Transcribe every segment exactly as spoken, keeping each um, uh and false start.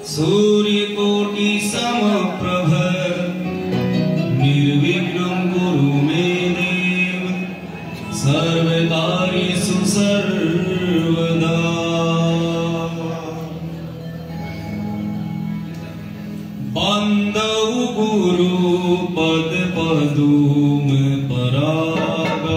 सूर्यकोटि समप्रभ निर्विघ्नं कुरु मे देव सर्वकार्येषु सर्वदा। बंदौ गुरु पद पदुम परागा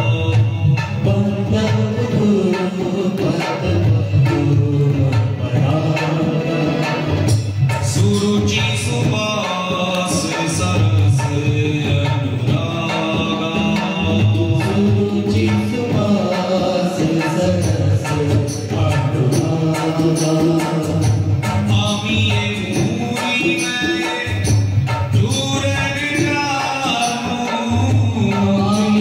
सुरुचि सुवास सरस अनुरागा सुरुचि सुवास सरस अनुरागा। आमी मूरी में चूरन जाऊं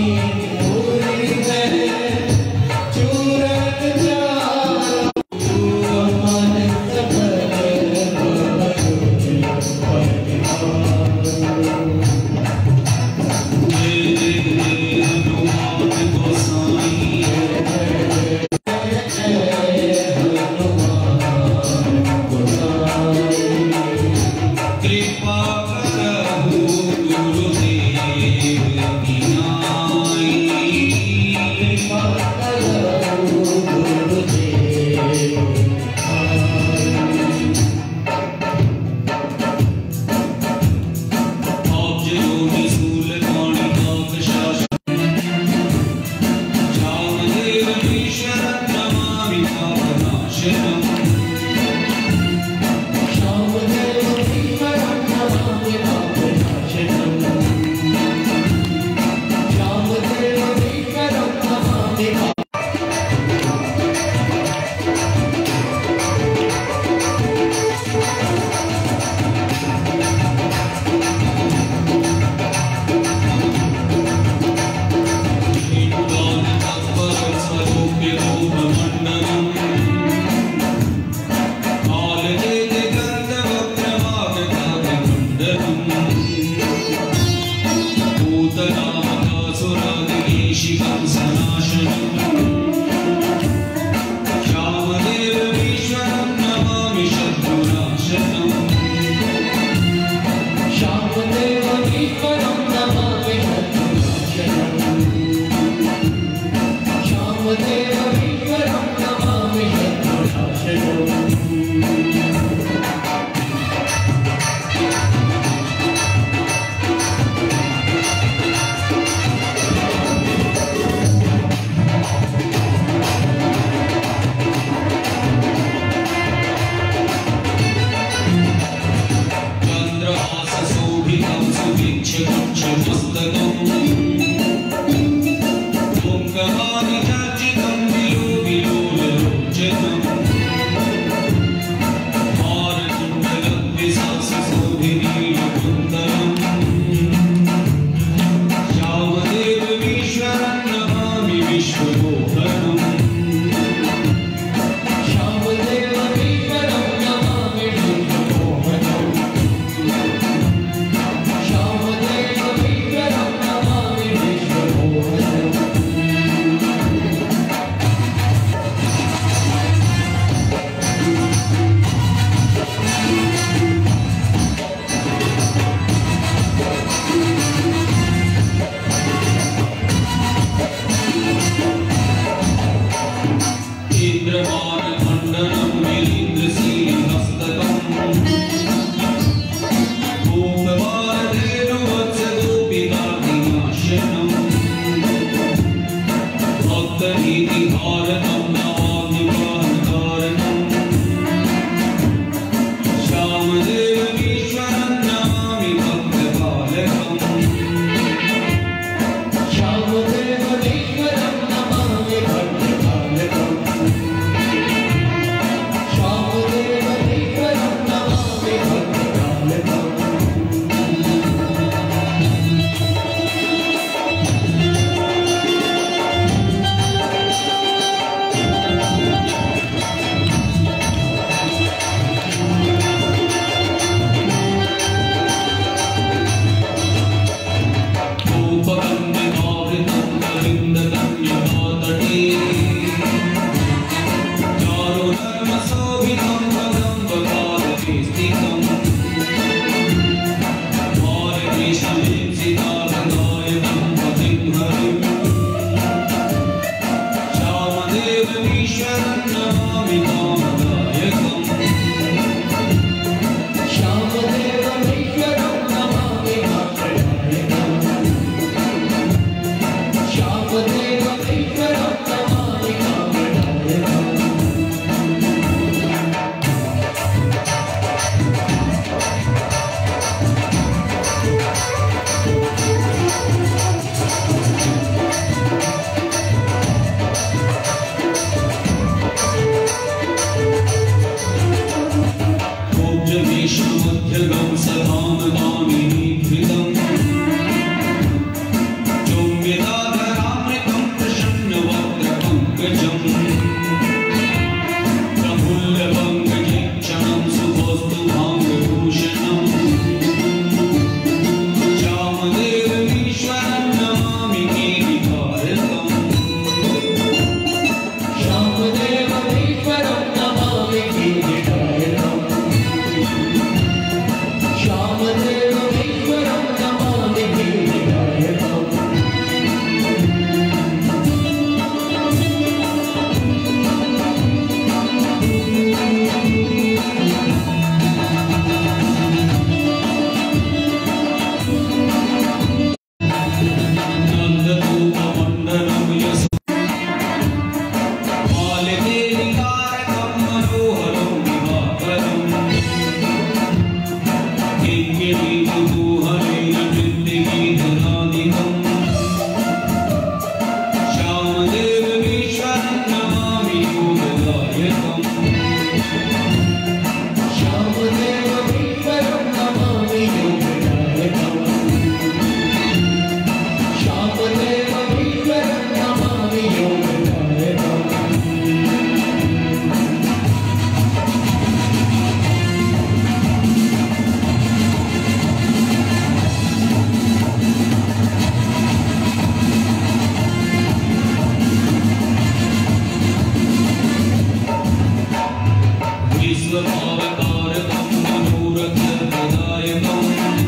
विश्वभावकारकं मनोरथप्रदायकं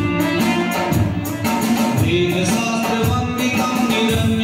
वेदशास्त्रवन्दितं निरन्य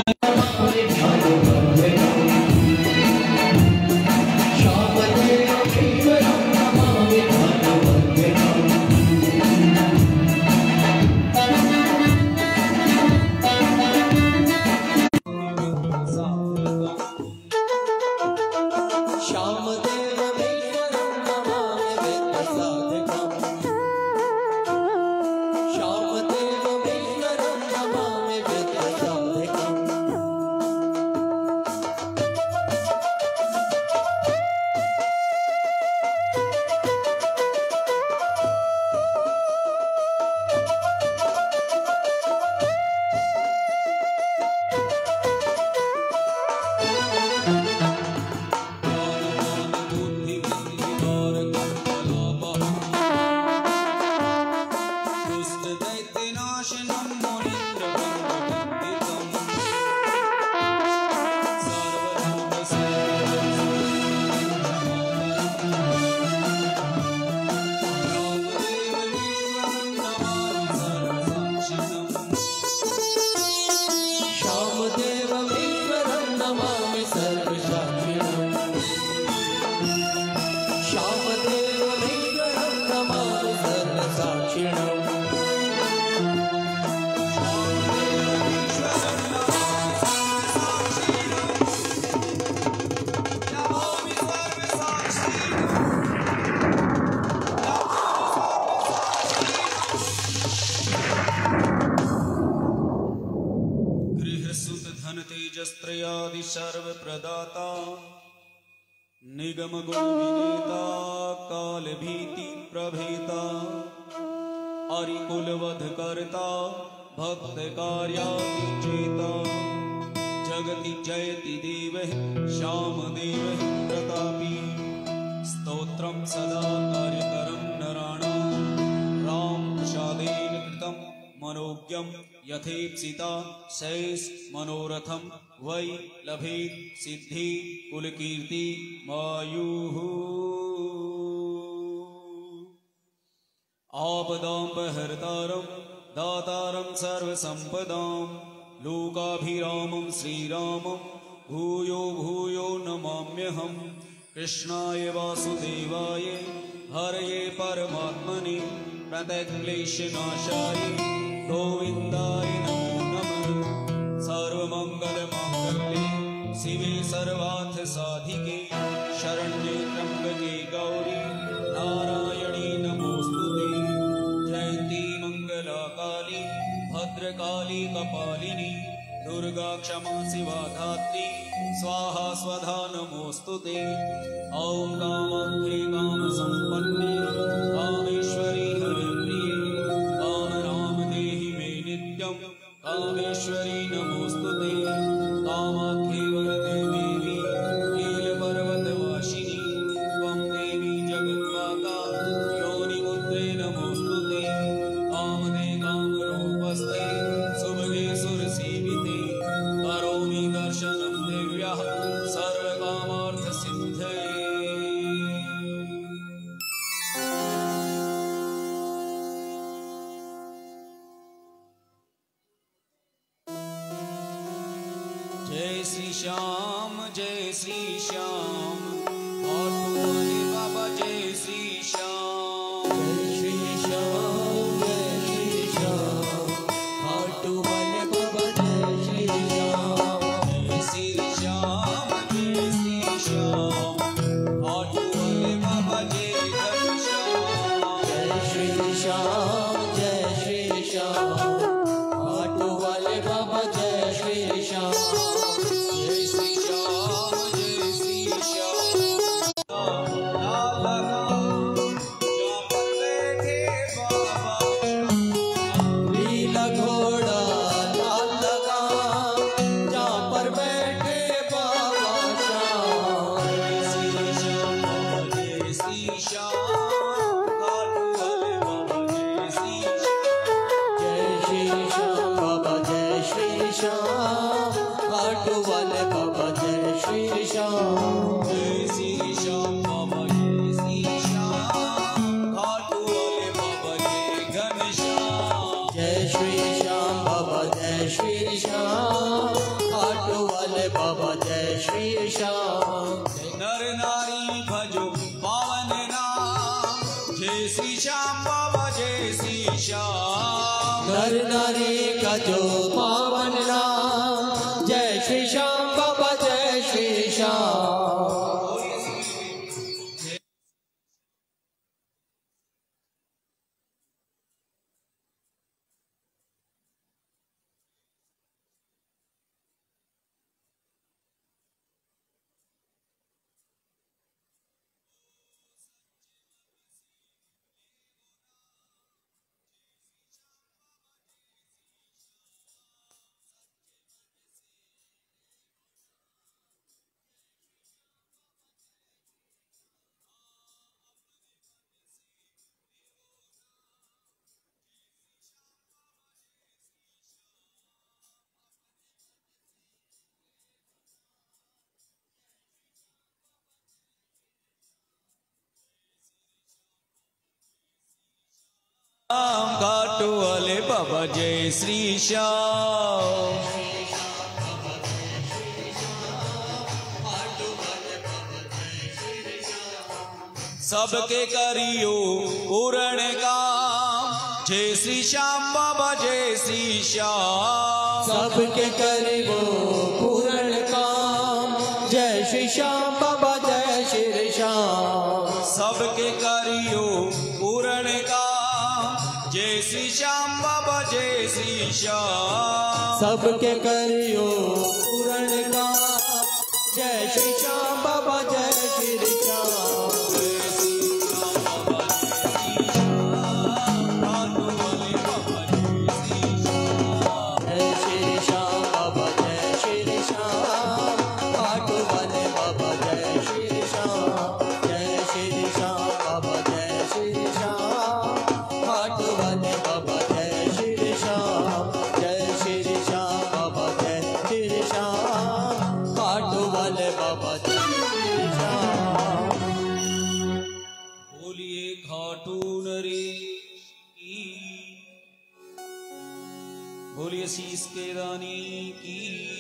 तेजस्त्रयादि सर्वप्रदाता निगम गुण विनेता काल भीति प्रभेता अरिकुलवध करता भक्त कार्याति चेता जगति जयति देवः श्याम देवः प्रतापी स्तोत्रं सदा कार्यकरं नराणां राम प्रसादेन कृतं मनोज्ञं यथेप्सिता शेष मनोरथम वै लभेत सिद्धि कुलकीर्ति मायुः आपदापहर्तारं दातारं सर्वसम्पदां लोकाभिरामं श्रीरामं भूयो भूयो नमाम्यहम् कृष्णाय वासुदेवाय हरये परमात्मने प्रणतक्लेशनाशाय गोविन्दाय नमो नमः। सर्वमङ्गलमाङ्गल्ये शिवे सर्वार्थसाधिके शरण्ये त्र्यम्बके गौरी नारायणी नमोस्तुते। जयन्ती मङ्गलाकाली भद्रकाली कपालिनी दुर्गा क्षमा शिवा धात्री स्वाहा स्वधा नमोस्तुते। ॐ कामाख्ये कामसम्पन्ने कामेश्वरी हरिप्रिये कामराम देहि मे नित्यं कामेश्वरी नमोस्तुते। कामाख्ये वरदे देवी नीलपर्वतवासिनी त्वं देवी जगन्माता योनिमुद्रे नमोस्तुते। कामदे कामरूपस्ते सुभगे सुरसेविते करोमि दर्शनं देव्याः सर्वकामार्थसिद्धये। जय श्री श्याम जय श्री श्याम खाटू वाले बाबा जय श्री श्याम। जय श्री श्याम जय श्री श्याम खाटू वाले बाबा जय श्री श्याम। जय श्री श्याम जय श्री श्याम खाटू वाले बाबा जय घनश्याम। जय श्री श्याम जय श्री श्याम खाटू वाले बाबा जय श्री श्याम। जय श्री श्याम जय श्री श्याम लाल राम जहाँ पर बैठे बाबा लीला घोड़ा लाल लगाम जहाँ पर बैठे बाबा श्याम। जय श्री श्याम जय श्री श्याम खाटू वाले बाबा जय श्री श्याम। जय श्री श्याम बाबा जय श्री श्याम खाटू वाले बाबा जय श्री श्याम। जय श्री श्याम बाबा जय श्री श्याम। श्री श्याम। नर नारी भजो पावन नाम, जय श्री श्याम बाबा जय श्री श्याम। नर नारी भजो पावन नाम, जय श्री श्याम बाबा जय श्री श्याम। घाटू वाले बाबा जय श्री श्याम। सबके करियो पूर्ण काम, जय श्री श्याम बाबा जय श्री श्याम। सबके करियो पूर्ण काम, जय श्री श्याम बाबा जय श्री श्याम। सबके करियो पूर्ण काम, जय श्री श्याम बाबा जय श्री श्याम। सबके करियो पूर्ण काम, जय श्री श्याम बाबा जय श्री श्याम। बोलिए शीस के दानी की।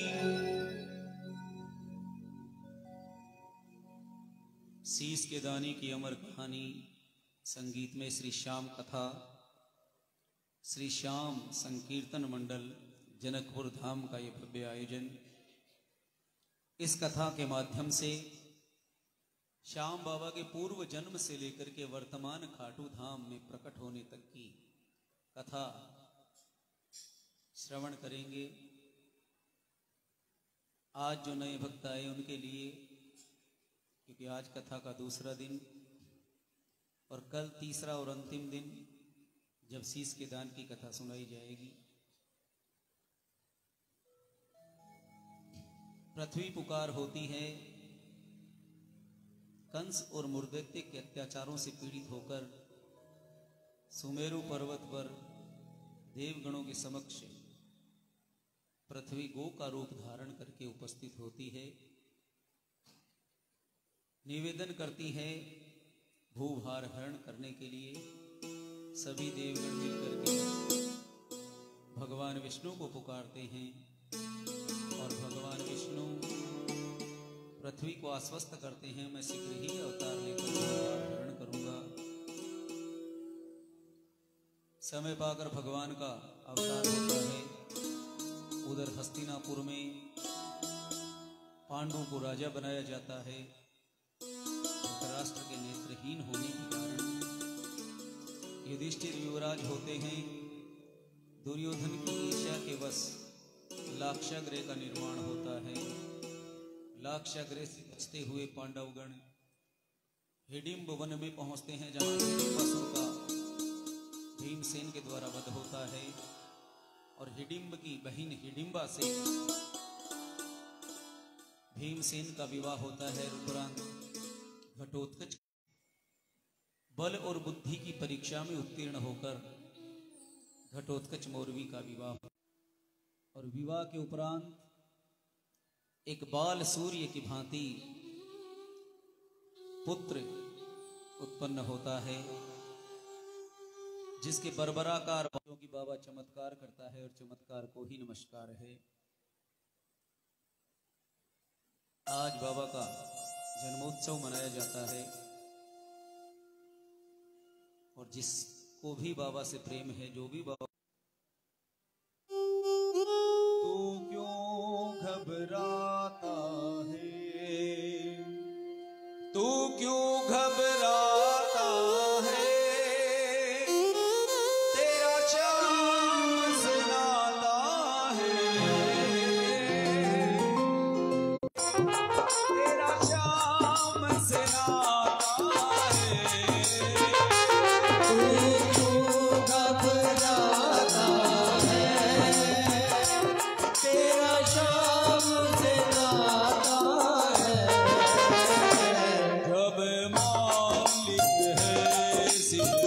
शीस के दानी की अमर कहानी संगीत में श्री श्याम कथा, श्री श्याम संकीर्तन मंडल जनकपुर धाम का ये भव्य आयोजन। इस कथा के माध्यम से श्याम बाबा के पूर्व जन्म से लेकर के वर्तमान खाटू धाम में प्रकट होने तक की कथा श्रवण करेंगे। आज जो नए भक्त आए उनके लिए, क्योंकि आज कथा का दूसरा दिन और कल तीसरा और अंतिम दिन जब शीस के दान की कथा सुनाई जाएगी। पृथ्वी पुकार होती है। कंस और मुर्दैत्य के अत्याचारों से पीड़ित होकर सुमेरु पर्वत पर देवगणों के समक्ष पृथ्वी गो का रूप धारण करके उपस्थित होती है। निवेदन करती है भूभार हरण करने के लिए। सभी देवगण मिलकर के भगवान विष्णु को पुकारते हैं और भगवान विष्णु पृथ्वी को आश्वस्त करते हैं, मैं शीघ्र ही अवतार लेकर भूभार हरण करूंगा। समय पाकर भगवान का अवतार होता है। उधर हस्तिनापुर में पांडवों को राजा बनाया जाता है। धृतराष्ट्र के नेत्रहीन होने के कारण युधिष्ठिर युवराज होते हैं। दुर्योधन की ईर्ष्या के वश लाक्षागृह का निर्माण होता है। लाक्षागृह से बचते हुए पांडवगण हिडिंब वन में पहुंचते हैं, जहां हिडिंबासुर का भीमसेन के द्वारा वध होता है और हिडिंब की बहन हिडिंबा से भीमसेन का विवाह होता है। उपरांत घटोत्कच बल और बुद्धि की परीक्षा में उत्तीर्ण होकर घटोत्कच मौरवी का विवाह और विवाह के उपरांत एक बाल सूर्य की भांति पुत्र उत्पन्न होता है, जिसके बरबराकार बालों की बाबा चमत्कार करता है और चमत्कार को ही नमस्कार है। आज बाबा का जन्मोत्सव मनाया जाता है और जिसको भी बाबा से प्रेम है, जो भी बाबा, तू क्यों घबराता है, तू क्यों घबराता है, तेरा चाँद से नाता है, तेरा चाँद से नाता है, तू क्यों घबराता है, तेरा शाम से नाता है, जब मालिक है सिर्फ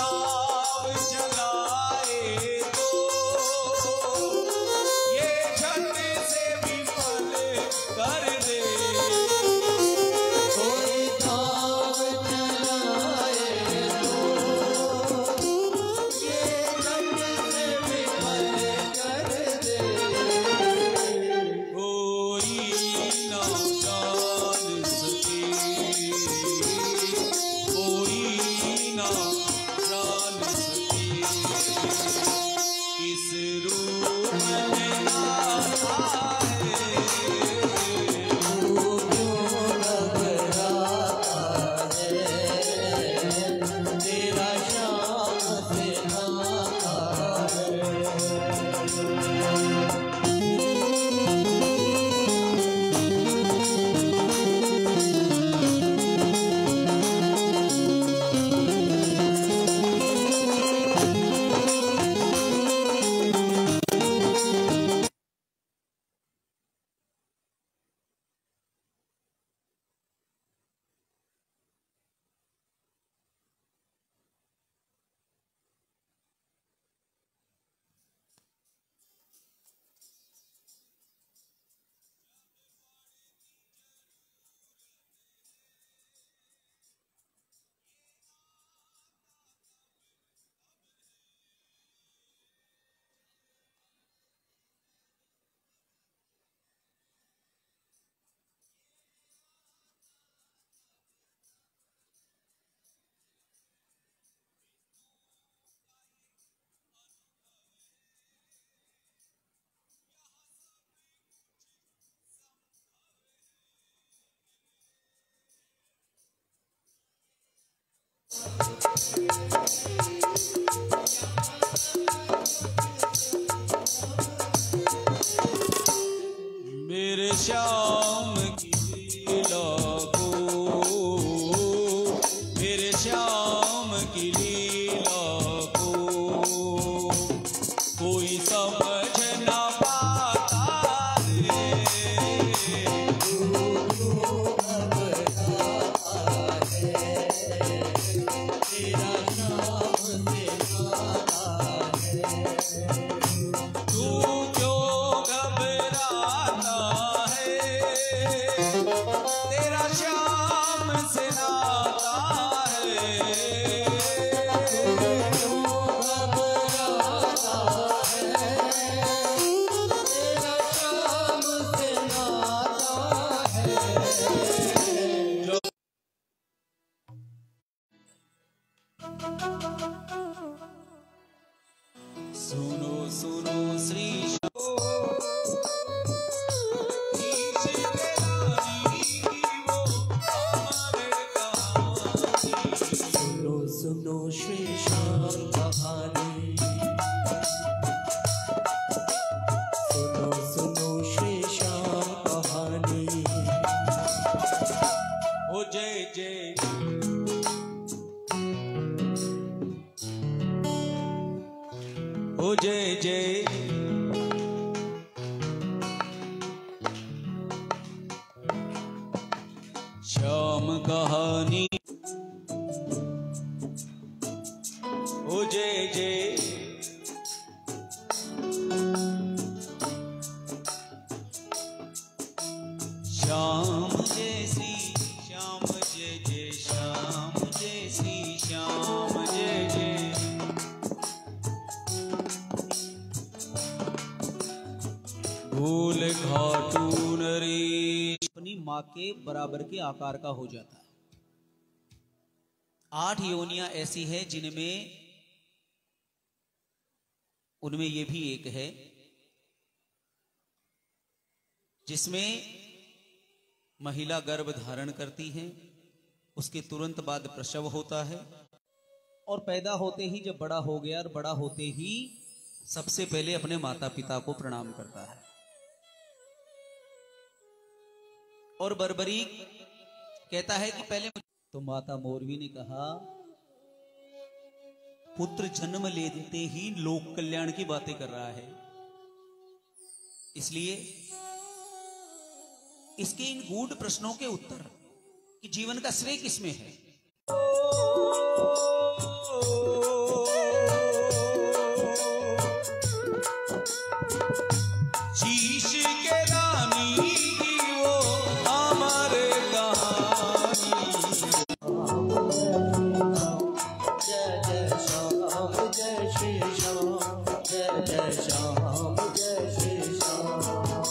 ये मेरे श्याम की लीला को, मेरे श्याम की लीला को कोई समझ ना पाता है। तेरा नाम से नाता है। तू क्यों घबराता है, तेरा श्याम से नाता है। तू घबराता है, तेरा शाम से नाता है। सुनो सुनो श्री श्याम सुनो सुनो श्री श्याम कहानी, सुनो सुनो श्री श्याम कहानी। ओ जय जय ओ जय जय श्याम कहानी। ओ जय जय श्याम जय श्री श्याम जय जय श्याम जय श्री श्याम जय जय। भूल घाटू नरेश अपनी माँ के बराबर के आकार का हो जाता है। आठ योनियां ऐसी है जिनमें उनमें ये भी एक है जिसमें महिला गर्भ धारण करती है, उसके तुरंत बाद प्रसव होता है और पैदा होते ही जब बड़ा हो गया और बड़ा होते ही सबसे पहले अपने माता पिता को प्रणाम करता है। और बर्बरी कहता है कि पहले तो माता मोरवी ने कहा पुत्र जन्म लेते ही लोक कल्याण की बातें कर रहा है, इसलिए इसके इन गूढ़ प्रश्नों के उत्तर कि जीवन का श्रेय किसमें है। शीश के रानी की वो हमारे कहानी। जय जय श्याम जय श्री श्याम, जय जय श्याम जय श्री श्याम।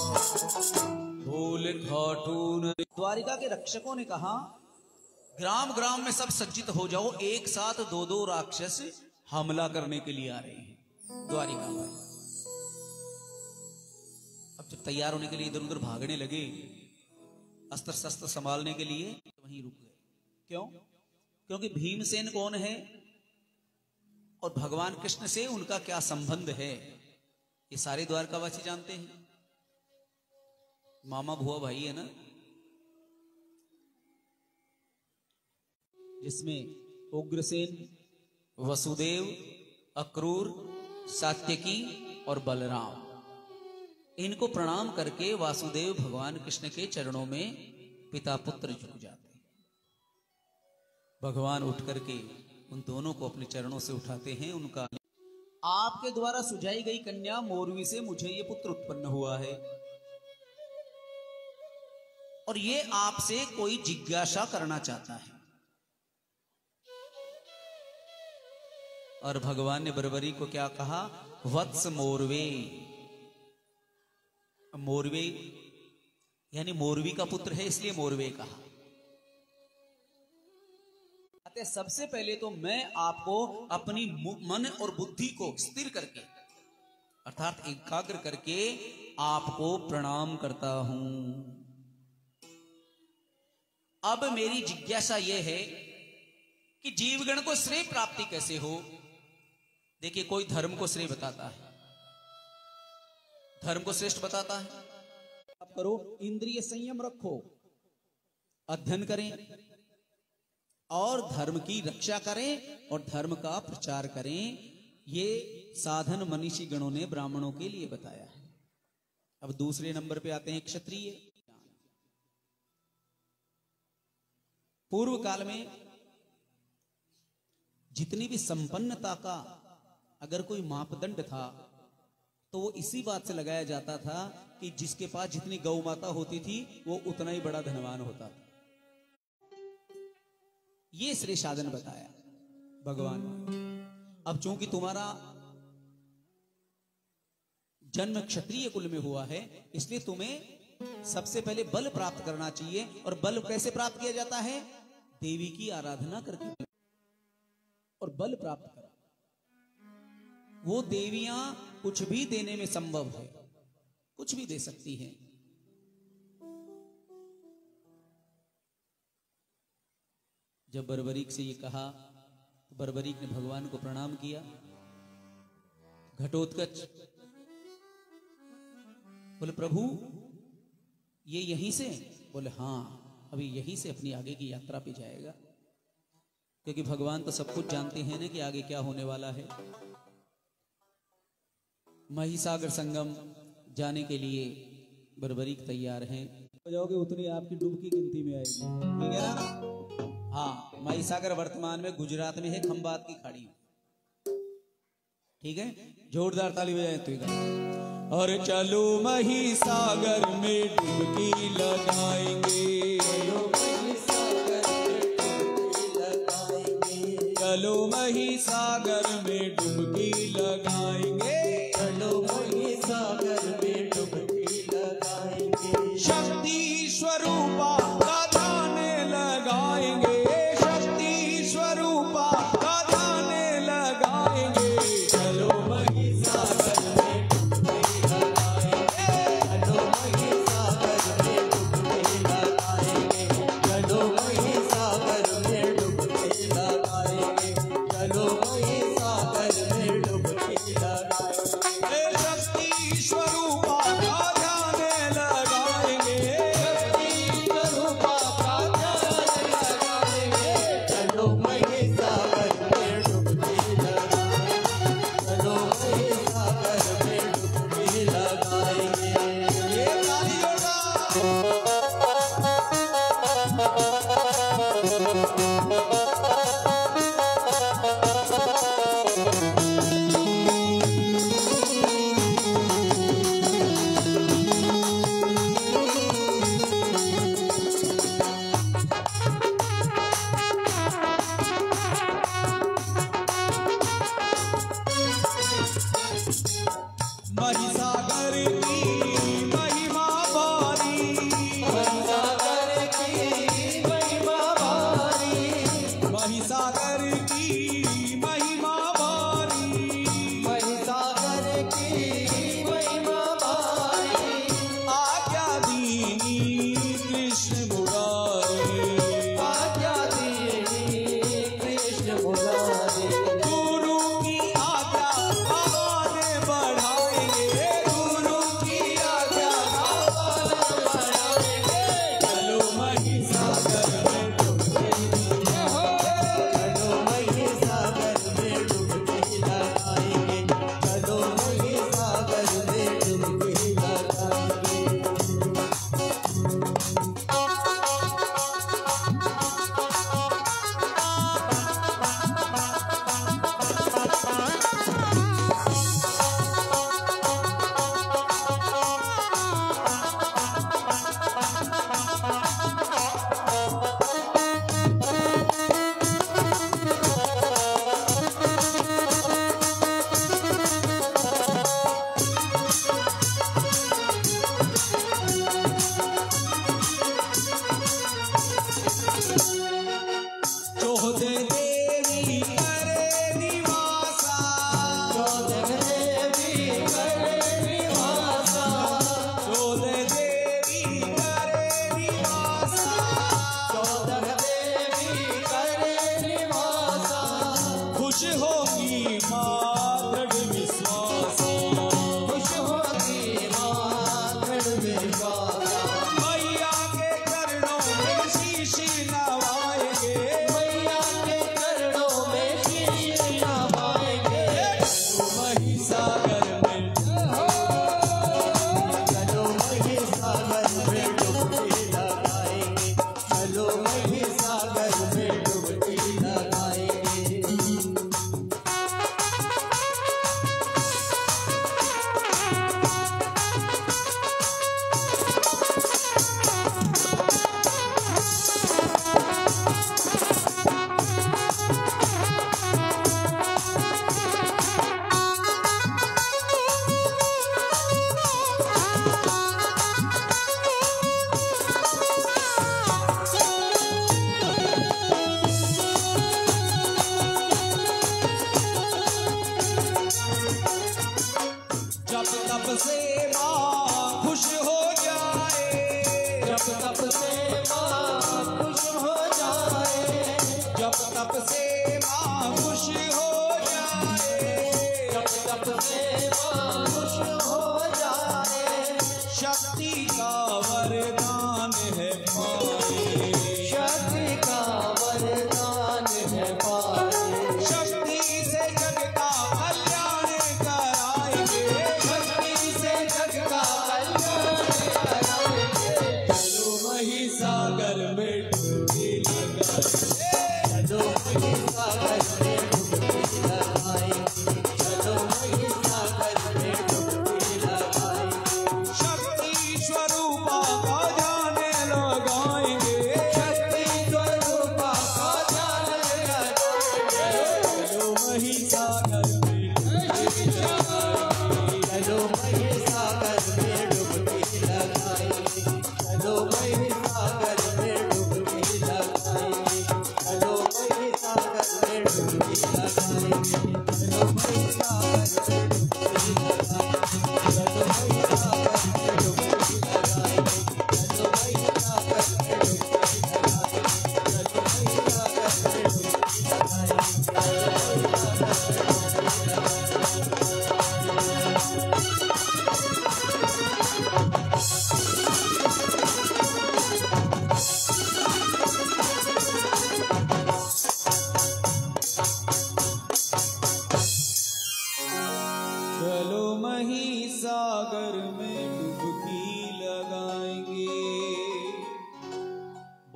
भूल खाटून द्वारिका के रक्षकों ने कहा ग्राम ग्राम में सब सज्जित हो जाओ, एक साथ दो दो राक्षस हमला करने के लिए आ रहे हैं द्वारिका में। अब जब तैयार होने के लिए इधर उधर भागने लगे अस्त्र शस्त्र संभालने के लिए, तो वहीं रुक गए। क्यों? क्योंकि भीमसेन कौन है और भगवान कृष्ण से उनका क्या संबंध है, ये सारे द्वारकावासी जानते हैं। मामा भुआ भाई है ना, जिसमें उग्रसेन, वसुदेव, अक्रूर, सात्यकी और बलराम, इनको प्रणाम करके वासुदेव भगवान कृष्ण के चरणों में पिता पुत्र झुक जाते हैं। भगवान उठ करके उन दोनों को अपने चरणों से उठाते हैं। उनका आपके द्वारा सुझाई गई कन्या मोरवी से मुझे ये पुत्र उत्पन्न हुआ है और ये आपसे कोई जिज्ञासा करना चाहता है। और भगवान ने बर्बरी को क्या कहा? वत्स मोरवे। मोरवे यानी मोरवी का पुत्र है, इसलिए मोरवे कहा। सबसे पहले तो मैं आपको अपनी मन और बुद्धि को स्थिर करके अर्थात एकाग्र करके आपको प्रणाम करता हूं। अब मेरी जिज्ञासा यह है कि जीवगण को श्रेय प्राप्ति कैसे हो। देखिए, कोई धर्म को श्रेय बताता है, धर्म को श्रेष्ठ बताता है। आप करो, इंद्रिय संयम रखो, अध्ययन करें और धर्म की रक्षा करें और धर्म का प्रचार करें। ये साधन मनीषी गणों ने ब्राह्मणों के लिए बताया है। अब दूसरे नंबर पे आते हैं क्षत्रिय। पूर्व काल में जितनी भी संपन्नता का अगर कोई मापदंड था तो वो इसी बात से लगाया जाता था कि जिसके पास जितनी गौ माता होती थी वो उतना ही बड़ा धनवान होता था। ये श्रेय साधन बताया भगवान ने। अब चूंकि तुम्हारा जन्म क्षत्रिय कुल में हुआ है, इसलिए तुम्हें सबसे पहले बल प्राप्त करना चाहिए। और बल कैसे प्राप्त किया जाता है? देवी की आराधना करके और बल प्राप्त करा। वो देवियां कुछ भी देने में संभव है, कुछ भी दे सकती हैं। जब बर्बरीक से ये कहा तो बर्बरीक ने भगवान को प्रणाम किया। घटोत्कच बोले, प्रभु ये यहीं से? बोले हाँ, अभी यहीं से अपनी आगे की यात्रा पे जाएगा, क्योंकि भगवान तो सब कुछ जानते हैं ना कि आगे क्या होने वाला है। महिसागर संगम जाने के लिए बर्बरीक तैयार हैं। हो जाओगे उतनी आपकी डुबकी गिनती में आएगी, ठीक है ना? हाँ, महिसागर वर्तमान में गुजरात में है, खंबात की खाड़ी, ठीक है? जोरदार ताली बजाएं तो। और चलो महिसागर में डुबकी लगाएंगे, चलो महिसागर में डुबकी लगाएंगे, चलो महिसागर में डुबकी लगाएंगे। शक्ति स्वरूपा का ध्यान लगाएंगे, शक्ति स्वरूपा का ध्यान लगाएंगे। चलो महिसागर में डुबकी लगाएंगे, चलो महिसागर में डुबकी लगाएंगे, चलो महिसागर में डुबकी लगाएंगे, चलो महिसागर में डुबकी लगाएंगे।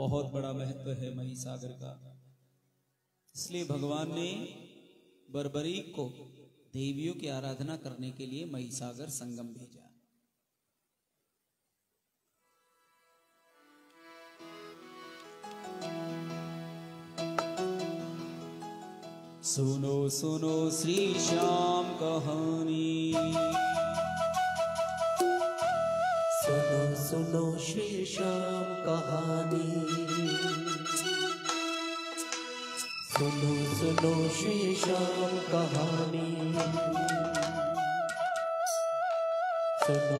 बहुत बड़ा महत्व है महिसागर का। इसलिए भगवान ने बर्बरीक को देवियों की आराधना करने के लिए महिसागर संगम भेजा। सुनो सुनो श्री श्याम कहानी, सुनो सुनो श्री श्याम कहानी, सुनो सुनो श्री श्याम कहानी, सुनो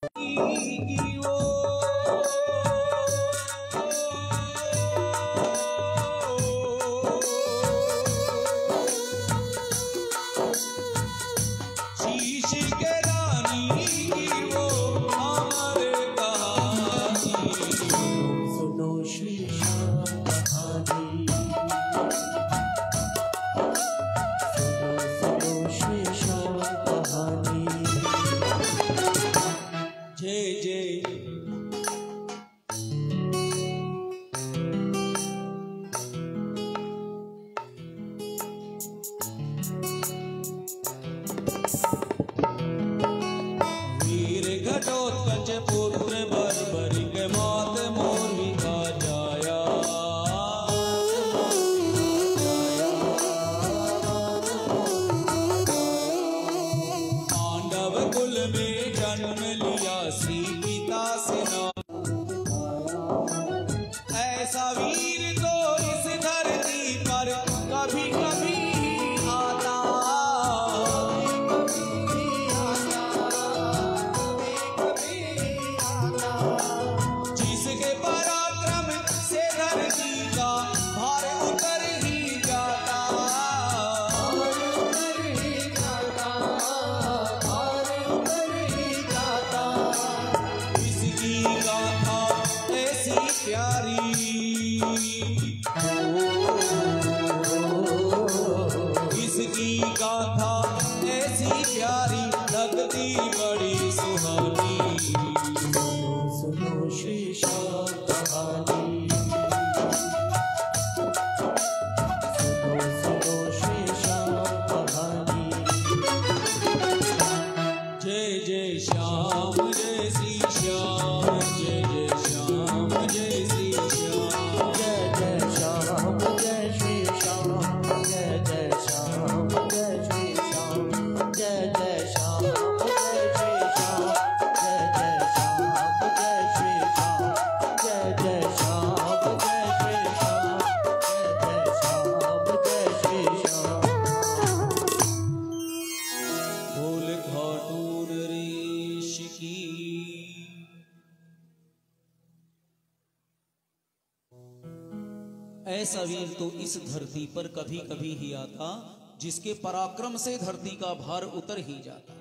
ऐसा वीर तो इस धरती पर कभी कभी ही आता, जिसके पराक्रम से धरती का भार उतर ही जाता।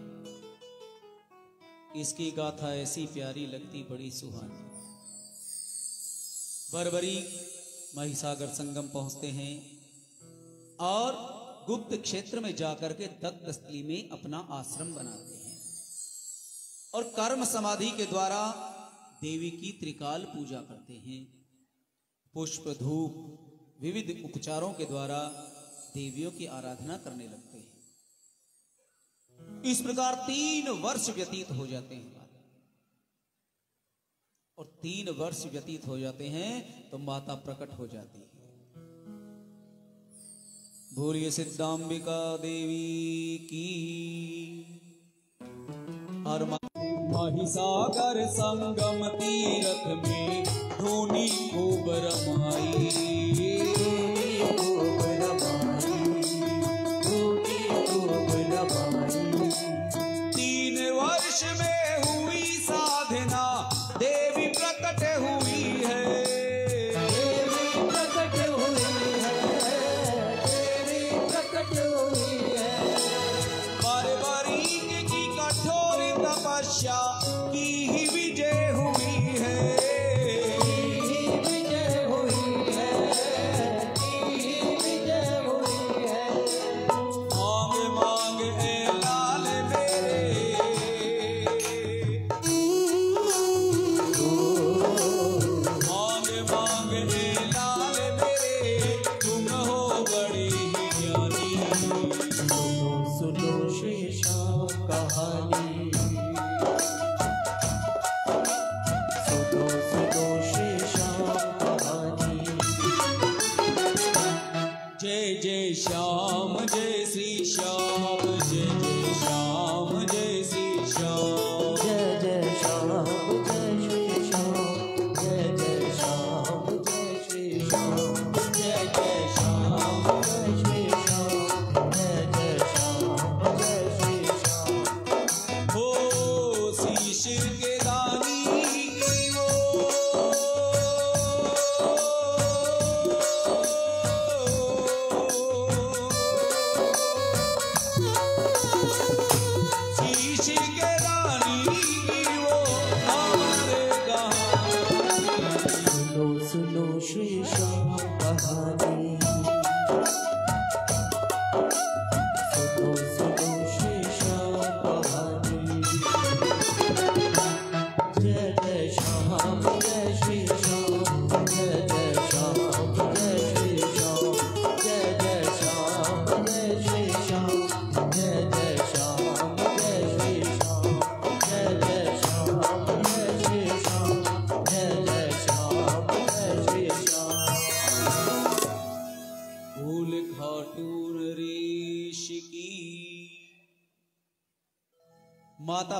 इसकी गाथा ऐसी प्यारी लगती, बड़ी सुहानी। बर्बरी महिसागर संगम पहुंचते हैं और गुप्त क्षेत्र में जाकर के दत्त स्थली में अपना आश्रम बनाते हैं और कर्म समाधि के द्वारा देवी की त्रिकाल पूजा करते हैं। पुष्प धूप विविध उपचारों के द्वारा देवियों की आराधना करने लगते हैं। इस प्रकार तीन वर्ष व्यतीत हो जाते हैं और तीन वर्ष व्यतीत हो जाते हैं तो माता प्रकट हो जाती है। बोलिए सिद्धांबिका देवी की। और महिसागर संगम तीरथ में धोनी खूब रमाई, खूब रमाई, खूब रमाई। तीन वर्ष में हुई साधना, देवी प्रकट हुई है, देवी प्रकट हुई है, देवी प्रकट हुई है। बर्बरीक की कठोर तपस्या की ही विजय हुई है, विजय हुई है।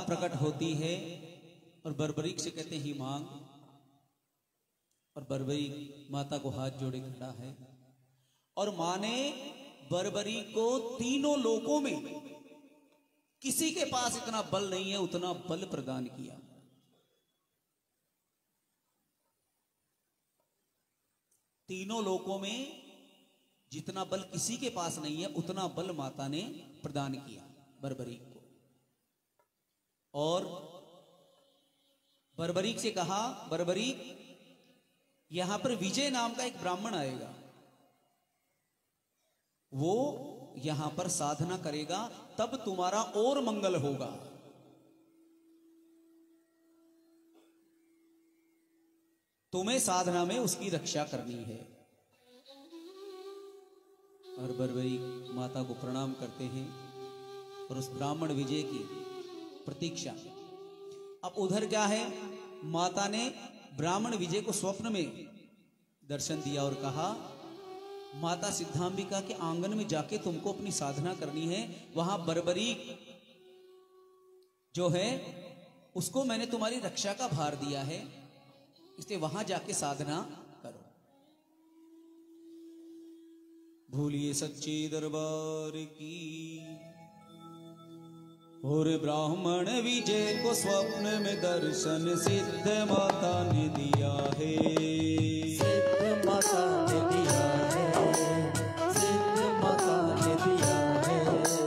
प्रकट होती है और बर्बरीक से कहते ही मांग, और बर्बरीक माता को हाथ जोड़े खड़ा है। और मां ने बर्बरीक को तीनों लोकों में किसी के पास इतना बल नहीं है उतना बल प्रदान किया। तीनों लोकों में जितना बल किसी के पास नहीं है उतना बल माता ने प्रदान किया बर्बरीक को। और बर्बरीक से कहा, बर्बरीक यहां पर विजय नाम का एक ब्राह्मण आएगा, वो यहां पर साधना करेगा, तब तुम्हारा और मंगल होगा। तुम्हें साधना में उसकी रक्षा करनी है। और बर्बरीक माता को प्रणाम करते हैं और उस ब्राह्मण विजय की प्रतीक्षा। अब उधर क्या है, माता ने ब्राह्मण विजय को स्वप्न में दर्शन दिया और कहा, माता सिद्धांबिका के आंगन में जाके तुमको अपनी साधना करनी है। वहां बर्बरीक जो है उसको मैंने तुम्हारी रक्षा का भार दिया है, इसलिए वहां जाके साधना करो। भूलिए सच्चे दरबार की। और ब्राह्मण विजय को स्वप्न में दर्शन सिद्ध माता ने दिया है, सिद्ध माता ने दिया है, सिद्ध माता ने दिया है।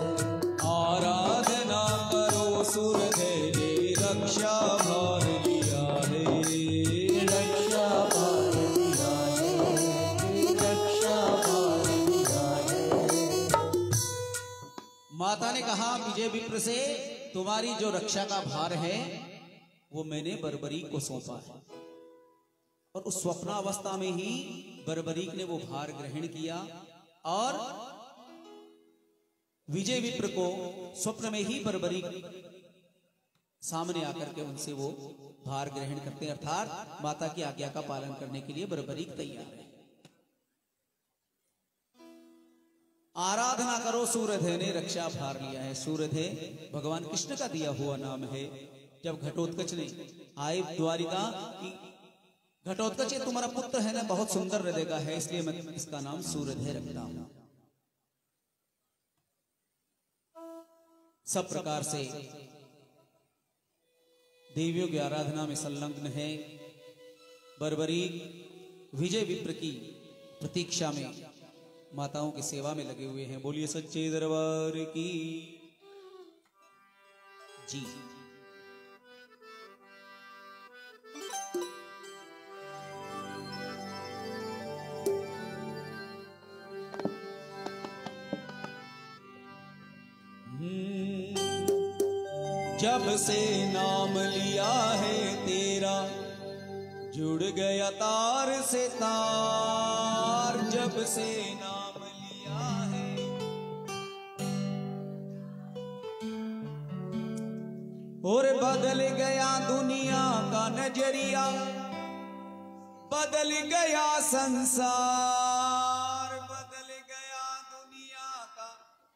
आराधना करो सूरधे रक्षा भार लिया है, रक्षा भार दिया है, रक्षा भार दिया है। माता ने कहा विजय विप्र से, तुम्हारी जो रक्षा का भार है वो मैंने बर्बरीक को सौंपा है। और उस स्वप्नावस्था में ही बर्बरीक ने वो भार ग्रहण किया और विजय विप्र को स्वप्न में ही बर्बरीक सामने आकर के उनसे वो भार ग्रहण करते हैं, अर्थात माता की आज्ञा का पालन करने के लिए बर्बरीक तैयार है। आराधना करो सूरधे ने रक्षा भार लिया है। सूरधे भगवान कृष्ण का दिया हुआ नाम है। जब घटोत्कच ने आए द्वारिका की, घटोत्कच ये तुम्हारा पुत्र है ना, बहुत सुंदर हृदय का है, इसलिए मैं इसका नाम सूरधे रखता हूं। सब प्रकार से देवियों की आराधना में संलग्न है। बर्बरीक विजय विप्र की प्रतीक्षा में माताओं की सेवा में लगे हुए हैं। बोलिए सच्चे दरबार की जी। जब से नाम लिया है तेरा, जुड़ गया तार से तार। जब से नाम लिया है, और बदल गया दुनिया का नजरिया, बदल गया संसार, बदल गया दुनिया का।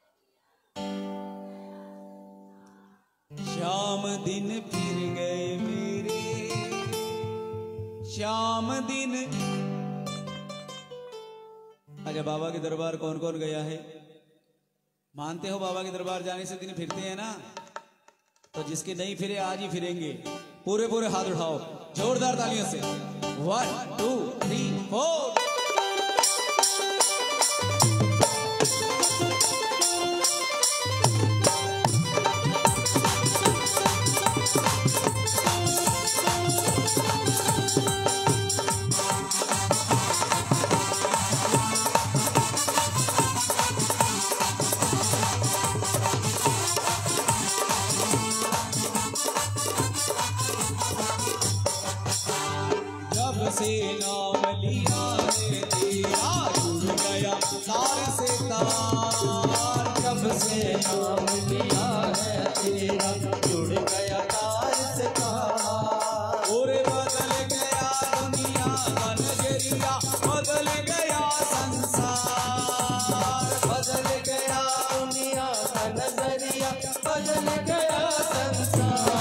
श्याम दिन फिर गए मेरे, श्याम दिन। अच्छा, बाबा के दरबार कौन कौन गया है? मानते हो बाबा के दरबार जाने से दिन फिरते हैं ना? तो जिसके नहीं फिरे आज ही फिरेंगे। पूरे पूरे हाथ उठाओ जोरदार तालियों से। One two three four. से नाम लिया है तेरा, जुड़ गया तार से तार। जब से नाम लिया है तेरा, जुड़ गया तार से तार। और बदल गया दुनिया का नजरिया, बदल गया संसार, बदल गया दुनिया का नजरिया, बदल गया संसार।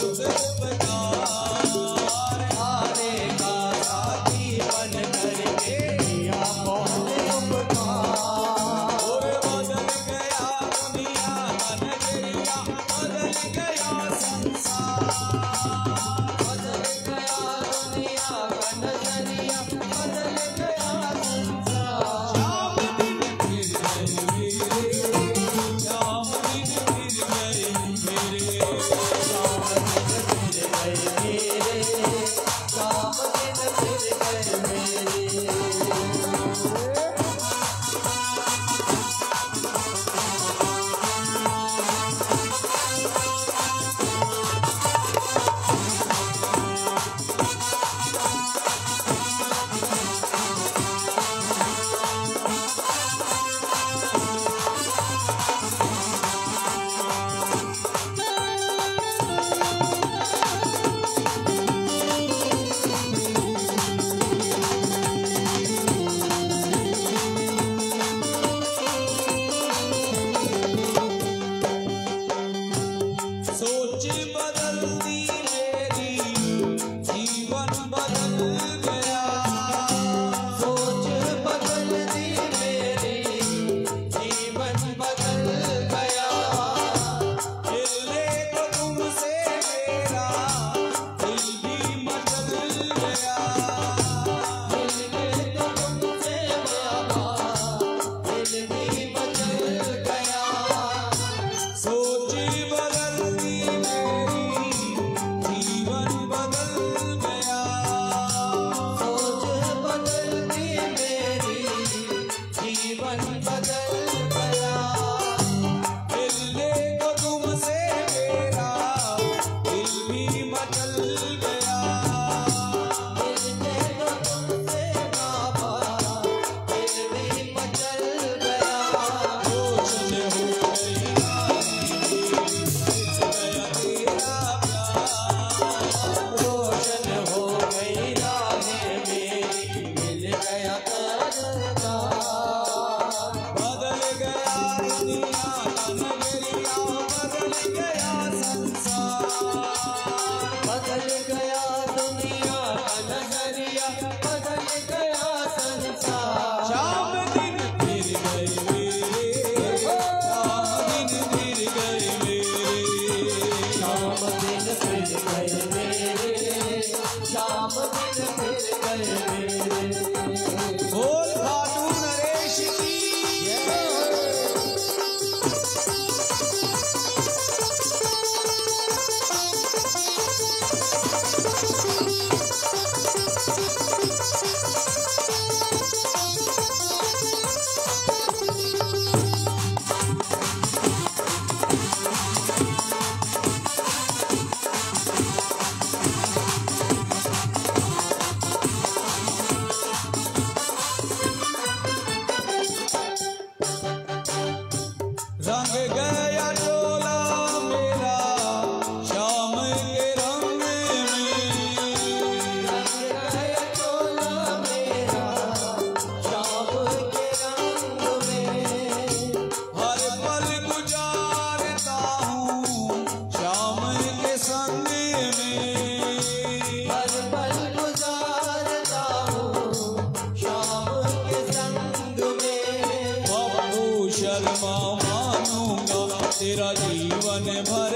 तेरा जीवन भर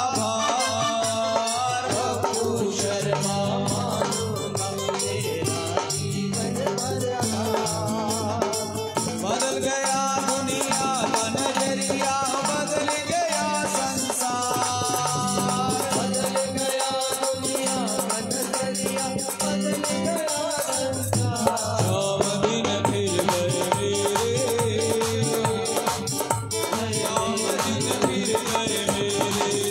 आभार बब्बू शर्मा मानूंगा तेरा जीवन भर आभार। बदल गया दुनिया का नजरिया, बदल गया संसार, बदल गया दुनिया का नजरिया, बदल गया संसार। शाम दिन फिर गए मेरे, शाम दिन फिर गए मेरे।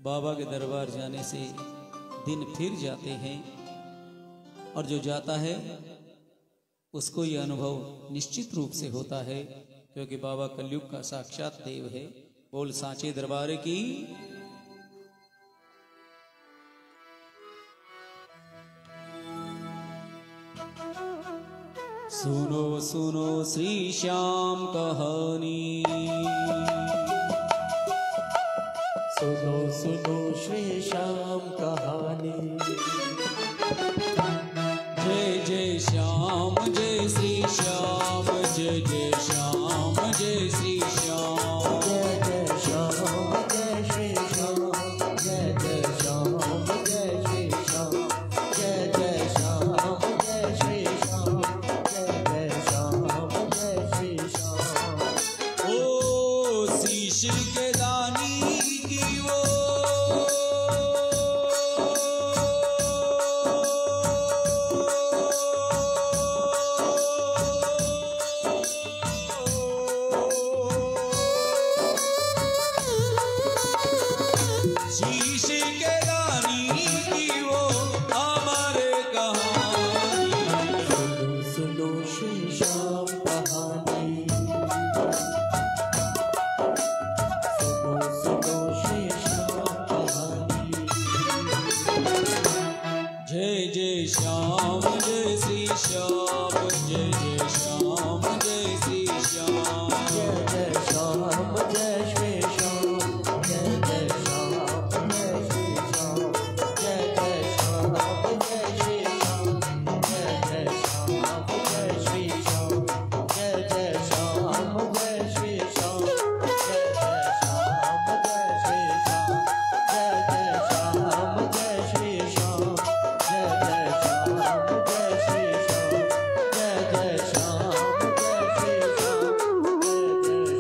बाबा के दरबार जाने से दिन फिर जाते हैं, और जो जाता है उसको यह अनुभव निश्चित रूप से होता है, क्योंकि बाबा कलयुग का साक्षात देव है। बोल सांचे दरबार की। सुनो सुनो श्री श्याम कहानी, सुनो सुनो श्री श्याम कहानी। जय जय श्याम जय श्री श्याम, जय जय श्याम जय श्री श्याम, जय जय श्याम जय श्री श्याम, जय जय श्याम जय श्री श्याम, जय जय श्याम जय श्री श्याम, जय जय श्याम जय श्री श्याम। ओ शीश के दानी की वो शीश के दानी की वो अमर कहानी। सुनो सुनो श्री श्याम कहानी, सुनो सुनो श्री श्याम कहानी। जय जय श्याम जय श्री श्याम, जय जय श्याम जय श्री श्याम, जय जय श्याम जय श्री श्याम, जय जय श्याम जय श्री श्याम, जय जय श्याम जय श्री श्याम, जय जय श्याम जय श्री श्याम, जय जय श्याम जय श्री श्याम, जय जय श्याम जय श्री श्याम, जय जय श्याम जय श्री श्याम, जय जय श्याम जय श्री श्याम, जय जय श्याम जय श्री श्याम, जय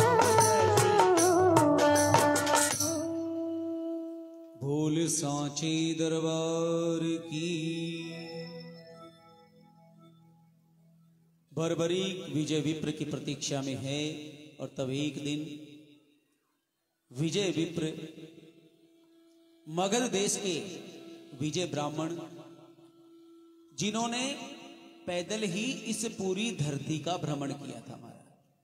जय श्याम। बोल सांचे दरबार की। बर्बरीक विजय विप्र की प्रतीक्षा में है, और तब एक दिन विजय विप्र मगध देश के विजय ब्राह्मण, जिन्होंने पैदल ही इस पूरी धरती का भ्रमण किया था, हमारा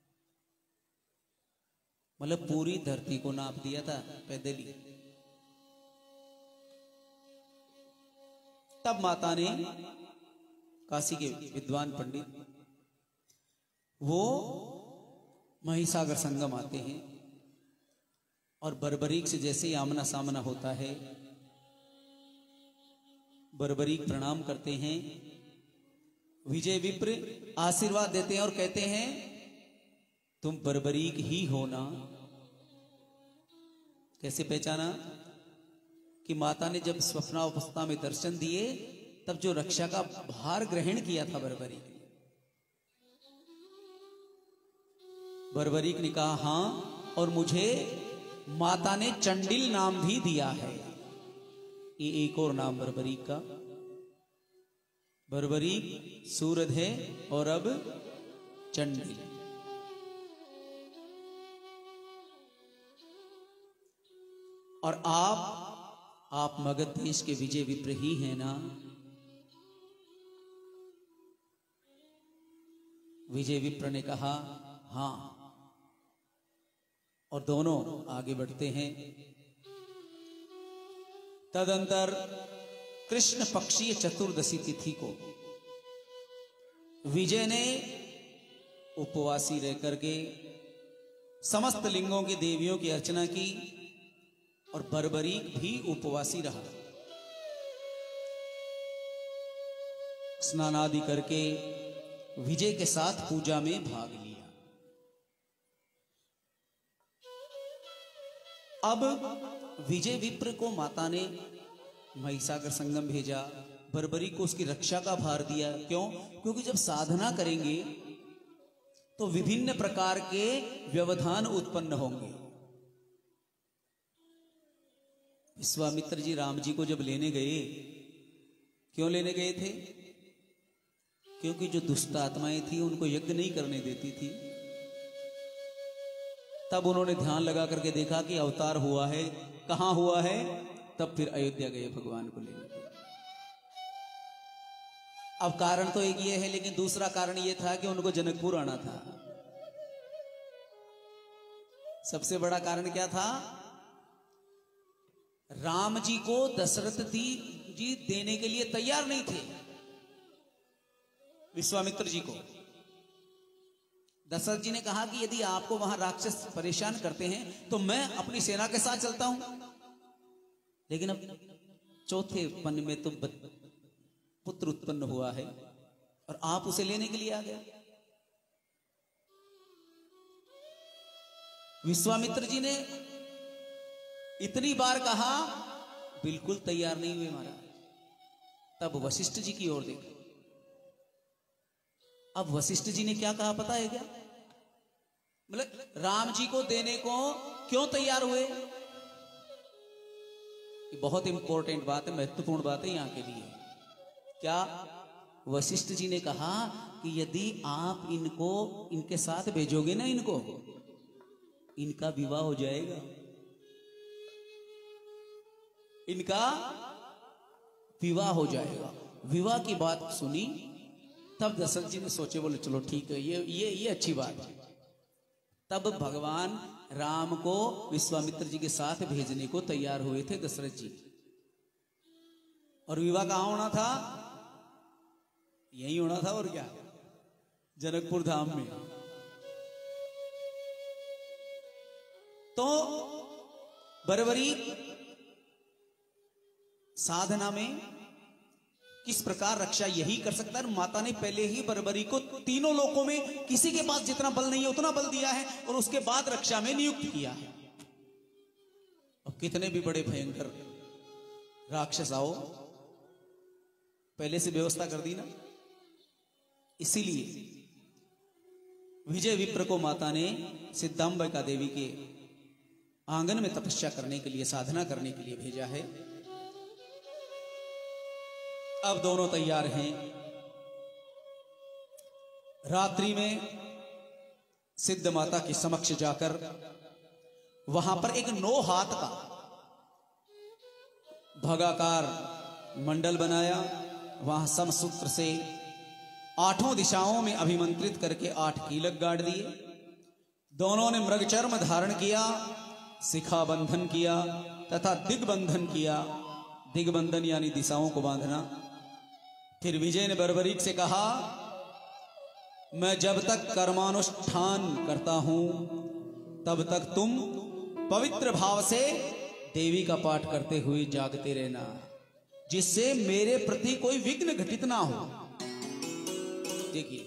मतलब पूरी धरती को नाप दिया था पैदल ही। तब माता ने, काशी के विद्वान पंडित, वो महिसागर संगम आते हैं, और बर्बरीक से जैसे ही आमना सामना होता है, बर्बरीक प्रणाम करते हैं। विजय विप्र आशीर्वाद देते हैं और कहते हैं, तुम बर्बरीक ही हो ना। कैसे पहचाना? कि माता ने जब स्वप्नावस्था में दर्शन दिए, तब जो रक्षा का भार ग्रहण किया था बर्बरीक ने, बर्बरीक ने कहा हां, और मुझे माता ने चंडिल नाम भी दिया है। ये एक और नाम बर्बरीक का। बर्बरीक सूरज है और अब चंडिल। और आप आप मगध देश के विजय विप्र ही हैं ना? विजय विप्र ने कहा हां, और दोनों आगे बढ़ते हैं। तदंतर कृष्ण पक्षीय चतुर्दशी तिथि को विजय ने उपवासी रह करके समस्त लिंगों की देवियों की अर्चना की, और बर्बरीक भी उपवासी रहा। स्नान आदि करके विजय के साथ पूजा में भाग लिया। अब विजय विप्र को माता ने महिसागर संगम भेजा, बर्बरीक को उसकी रक्षा का भार दिया। क्यों? क्योंकि जब साधना करेंगे तो विभिन्न प्रकार के व्यवधान उत्पन्न होंगे। विश्वामित्र जी राम जी को जब लेने गए, क्यों लेने गए थे? क्योंकि जो दुष्ट आत्माएं थी उनको यज्ञ नहीं करने देती थी। तब उन्होंने ध्यान लगा करके देखा कि अवतार हुआ है, कहां हुआ है, तब फिर अयोध्या गए भगवान को लेने के। अब कारण तो एक ये है, लेकिन दूसरा कारण ये था कि उनको जनकपुर आना था। सबसे बड़ा कारण क्या था? राम जी को दशरथ जी देने के लिए तैयार नहीं थे, विश्वामित्र जी को। दशरथ जी ने कहा कि यदि आपको वहां राक्षस परेशान करते हैं तो मैं अपनी सेना के साथ चलता हूं, लेकिन अब चौथे पन में तो पुत्र उत्पन्न हुआ है और आप उसे लेने के लिए आ गए। विश्वामित्र जी ने इतनी बार कहा, बिल्कुल तैयार नहीं हुए महाराज। तब वशिष्ठ जी की ओर देखा। अब वशिष्ठ जी ने क्या कहा पता है क्या? मतलब राम जी को देने को क्यों तैयार हुए? ये बहुत इंपॉर्टेंट बात है, महत्वपूर्ण बात है यहां के लिए। क्या? वशिष्ठ जी ने कहा कि यदि आप इनको इनके साथ भेजोगे ना, इनको इनका विवाह हो जाएगा, इनका विवाह हो जाएगा। विवाह की बात सुनी तब दशरथ जी ने सोचे, बोले चलो ठीक है, ये ये ये अच्छी बात है। तब भगवान राम को विश्वामित्र जी के साथ भेजने को तैयार हुए थे दशरथ जी। और विवाह कहां होना था? यही होना था, और क्या, जनकपुर धाम में। तो बरबरी साधना में किस प्रकार रक्षा यही कर सकता है। माता ने पहले ही बरबरी को तीनों लोकों में किसी के पास जितना बल नहीं है उतना बल दिया है, और उसके बाद रक्षा में नियुक्त किया है। अब कितने भी बड़े भयंकर राक्षस आओ, पहले से व्यवस्था कर दी ना। इसीलिए विजय विप्र को माता ने सिद्धांबिका देवी के आंगन में तपस्या करने के लिए, साधना करने के लिए भेजा है। अब दोनों तैयार हैं। रात्रि में सिद्ध माता के समक्ष जाकर वहां पर एक नौ हाथ का भगाकार मंडल बनाया। वहां समसूत्र से आठों दिशाओं में अभिमंत्रित करके आठ कीलक गाड़ दिए। दोनों ने मृगचर्म धारण किया, शिखा बंधन किया तथा दिग्बंधन किया। दिग्बंधन यानी दिशाओं को बांधना। फिर विजय ने बर्बरीक से कहा, मैं जब तक कर्मानुष्ठान करता हूं तब तक तुम पवित्र भाव से देवी का पाठ करते हुए जागते रहना, जिससे मेरे प्रति कोई विघ्न घटित ना हो। देखिए,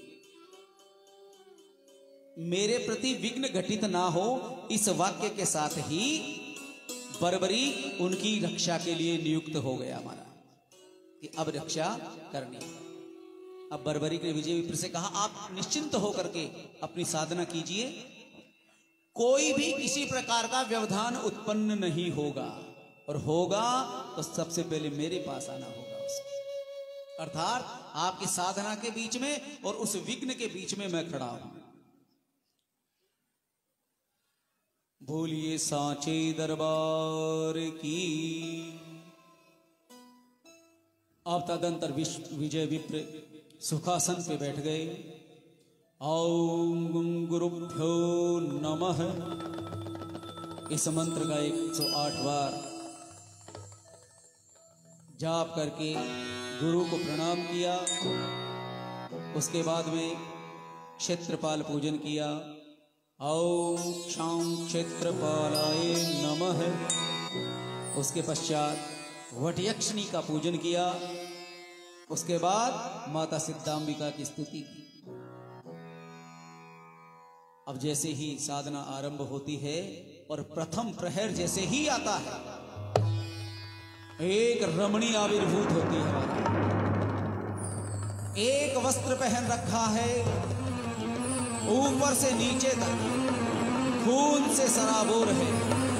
मेरे प्रति विघ्न घटित ना हो, इस वाक्य के साथ ही बर्बरी उनकी रक्षा के लिए नियुक्त हो गया हमारा, कि अब रक्षा करनी है। अब बर्बरी ने विजय विप्र से कहा, आप निश्चिंत होकर के अपनी साधना कीजिए, कोई भी किसी प्रकार का व्यवधान उत्पन्न नहीं होगा, और होगा तो सबसे पहले मेरे पास आना होगा उसको। अर्थात आपकी साधना के बीच में और उस विघ्न के बीच में मैं खड़ा हूं। बोलिए सांचे दरबार की। अब तदंतर विजय विप्र सुखासन पे बैठ गए। ओम गुरुभ्यो नमः, इस मंत्र का एक सौ आठ बार जाप करके गुरु को प्रणाम किया। उसके बाद में क्षेत्रपाल पूजन किया। ओम क्षां क्षेत्रपालाय नमः। उसके पश्चात वटयक्षिणी का पूजन किया। उसके बाद माता सिद्धांबिका की स्तुति की। अब जैसे ही साधना आरंभ होती है और प्रथम प्रहर जैसे ही आता है, एक रमणी आविर्भूत होती है। एक वस्त्र पहन रखा है, ऊपर से नीचे तक खून से सराबोर है।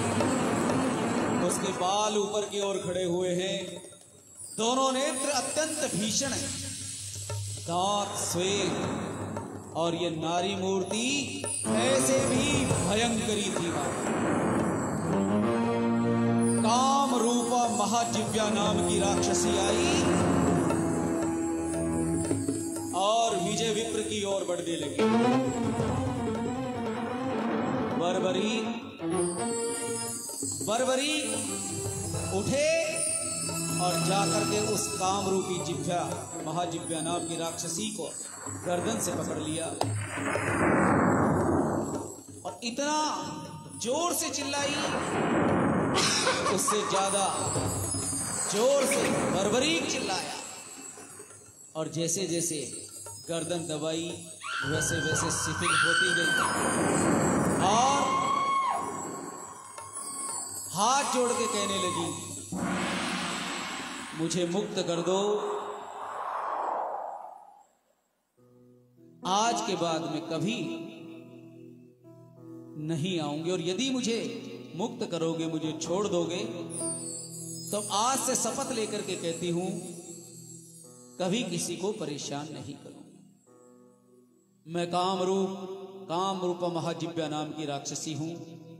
उसके बाल ऊपर की ओर खड़े हुए हैं। दोनों नेत्र अत्यंत भीषण है, दांत श्वेत और ये नारी मूर्ति ऐसे भी भयंकरी थी। काम रूपा महाजिव्या नाम की राक्षसी आई और विजय विप्र की ओर बढ़ने लगी। बर्बरी बर्बरी उठे और जाकर के उस काम रूपी जिभ्या महाजिव्या नाम की राक्षसी को गर्दन से पकड़ लिया और इतना जोर से चिल्लाई, उससे ज्यादा जोर से बर्बरी चिल्लाया और जैसे जैसे गर्दन दबाई वैसे वैसे शिथिल होती गई और हाथ जोड़ के कहने लगी, मुझे मुक्त कर दो, आज के बाद मैं कभी नहीं आऊंगी और यदि मुझे मुक्त करोगे, मुझे छोड़ दोगे, तो आज से शपथ लेकर के कहती हूं कभी किसी को परेशान नहीं करूंगी। मैं काम रूप काम रूप महाजिव्या नाम की राक्षसी हूं,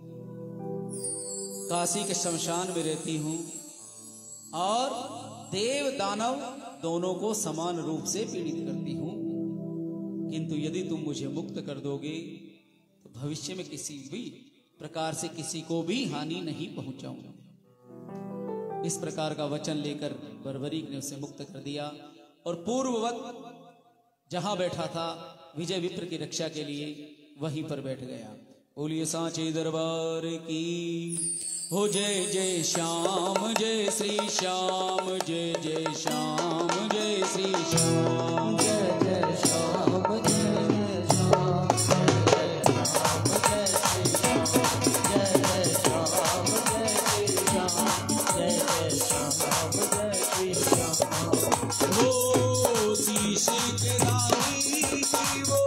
काशी के शमशान में रहती हूं और देव दानव दोनों को समान रूप से पीड़ित करती हूं, किंतु यदि तुम मुझे मुक्त कर दोगे तो भविष्य में किसी भी प्रकार से किसी को भी हानि नहीं पहुंचाऊंगा। इस प्रकार का वचन लेकर बर्बरीक ने उसे मुक्त कर दिया और पूर्ववत जहां बैठा था विजय विप्र की रक्षा के लिए वहीं पर बैठ गया। बोलिए सांचे दरबार की हो जय जय श्याम जय श्री श्याम जय जय श्याम जय श्री श्याम जय जय श्याम जय जय श्याम जय जय श्याम जय जय श्याम जय जय श्याम जय जय श्याम जय श्री श्याम। वो शीश के रानी की वो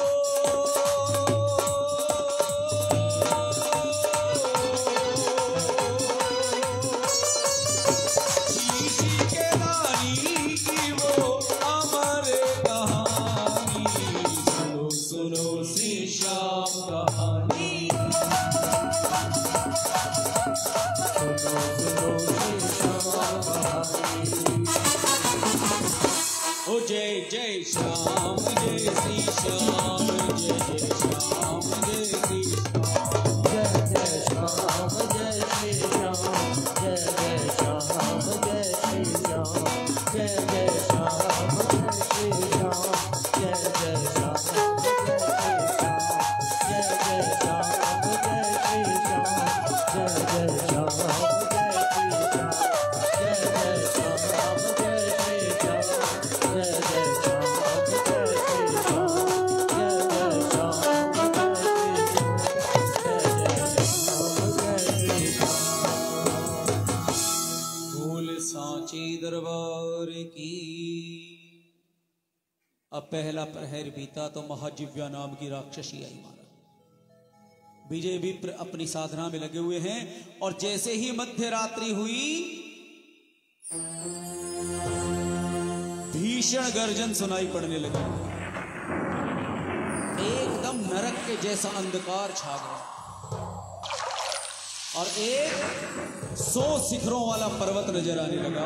जय जय श्याम जय श्री श्याम जय जय श्याम जय श्री जय जय श्याम जय श्री श्याम जय जय श्याम जय श्री श्याम जय जय श्याम जय श्री श्याम जय जय श्याम जय जय श्याम जय श्री श्याम जय जय श्याम दरबार की। अब पहला प्रहर बीता तो महाजिव्या नाम की राक्षसी आई महाराज। विजय विप्र अपनी साधना में लगे हुए हैं और जैसे ही मध्य रात्रि हुई भीषण गर्जन सुनाई पड़ने लगी, एकदम नरक के जैसा अंधकार छा गया और एक सौ शिखरों वाला पर्वत नजर आने लगा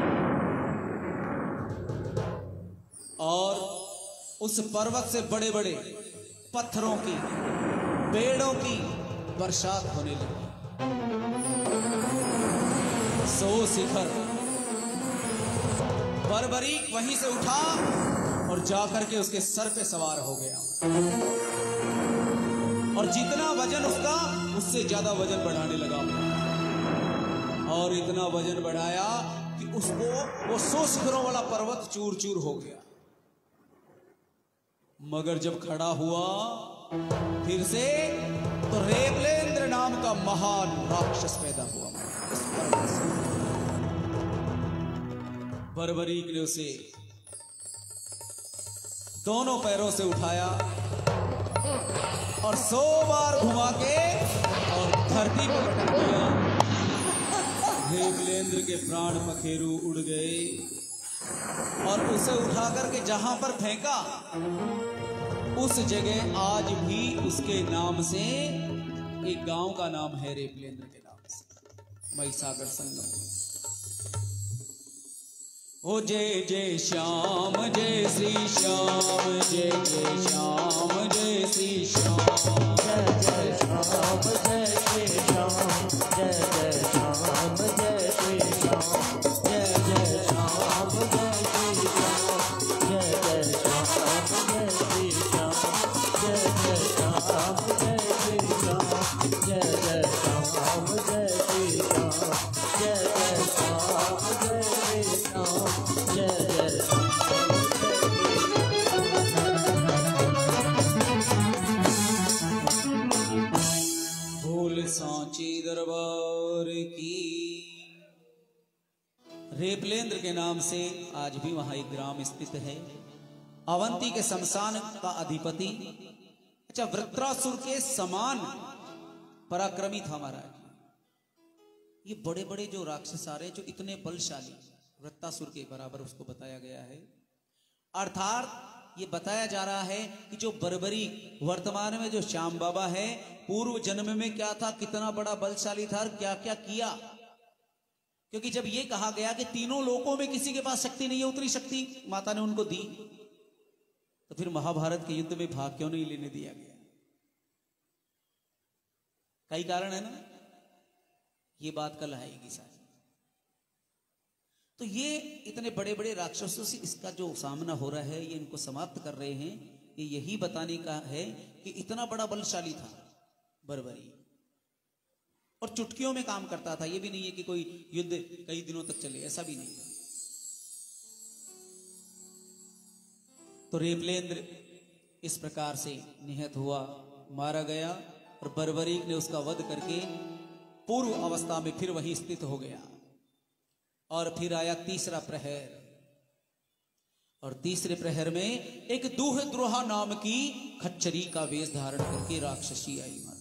और उस पर्वत से बड़े बड़े पत्थरों की पेड़ों की बरसात होने लगी। सौ शिखर बर्बरीक वहीं से उठा और जाकर के उसके सर पे सवार हो गया और जितना वजन उसका उससे ज्यादा वजन बढ़ाने लगा और इतना वजन बढ़ाया कि उसको वो सौ शिखरों वाला पर्वत चूर चूर हो गया। मगर जब खड़ा हुआ फिर से तो रेवलेंद्र नाम का महान राक्षस पैदा हुआ उस पर्वत से। बर्बरीक ने उसे दोनों पैरों से उठाया और सौ बार घुमा के और धरती पर पटक दिया। देवलेंद्र के प्राण पखेरु उड़ गए और उसे उठा करके जहां पर फेंका उस जगह आज भी उसके नाम से एक गांव का नाम है रेपलेंद्र के नाम से, महिसागर संगम। ओ जय जय श्याम जय श्री श्याम, जय जय श्याम जय श्री श्याम, जय जय श्याम जय श्री श्याम, जय जय श्याम जय श्री श्याम, जय जय श्याम जय श्री श्याम, जय जय श्याम जय श्री श्याम, जय जय श्याम जय श्री श्याम, जय जय श्याम जय श्री श्याम, जय जय श्याम जय श्री श्याम, जय जय भोल सांची दरबार की। रेपलेंद्र के नाम से आज भी वहां एक ग्राम स्थित है। अवंती के शमशान का अधिपति, अच्छा वृत्रासुर के समान पराक्रमी था महाराज। ये बड़े बड़े जो राक्षस आ रहे जो इतने बलशाली, वृत्रासुर के बराबर उसको बताया गया है। अर्थात ये बताया जा रहा है कि जो बर्बरी वर्तमान में जो श्याम बाबा है, पूर्व जन्म में क्या था, कितना बड़ा बलशाली था और क्या क्या किया। क्योंकि जब ये कहा गया कि तीनों लोकों में किसी के पास शक्ति नहीं है, उतनी शक्ति माता ने उनको दी, तो फिर महाभारत के युद्ध में भाग क्यों नहीं लेने दिया गया? कई कारण है ना, ये बात कल आएगी सारी। तो ये इतने बड़े बड़े राक्षसों से इसका जो सामना हो रहा है, ये इनको समाप्त कर रहे हैं। ये यही बताने का है कि इतना बड़ा बलशाली था बर्बरी, और चुटकियों में काम करता था। ये भी नहीं है कि कोई युद्ध कई दिनों तक चले, ऐसा भी नहीं था। तो रेपलेंद्र इस प्रकार से निहत हुआ, मारा गया, और बर्बरीक ने उसका वध करके पूर्व अवस्था में फिर वहीं स्थित हो गया। और फिर आया तीसरा प्रहर, और तीसरे प्रहर में एक दूह द्रोहा नाम की खच्चरी का वेश धारण करके राक्षसी आई माता।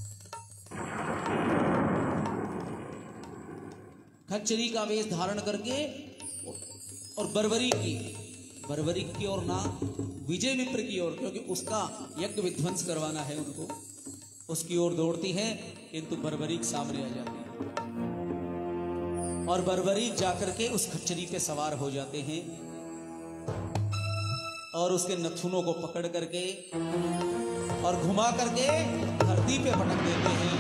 खच्चरी का वेश धारण करके, और बर्बरी की बर्बरी की ओर ना, विजय विप्र की ओर, क्योंकि उसका यज्ञ विध्वंस करवाना है उनको, उसकी ओर दौड़ती है, किंतु बर्बरीक सामने आ जाती है। और बर्बरीक जाकर के उस खच्चरी पे सवार हो जाते हैं, और उसके नथुनों को पकड़ करके और घुमा करके धरती पे पटक देते हैं,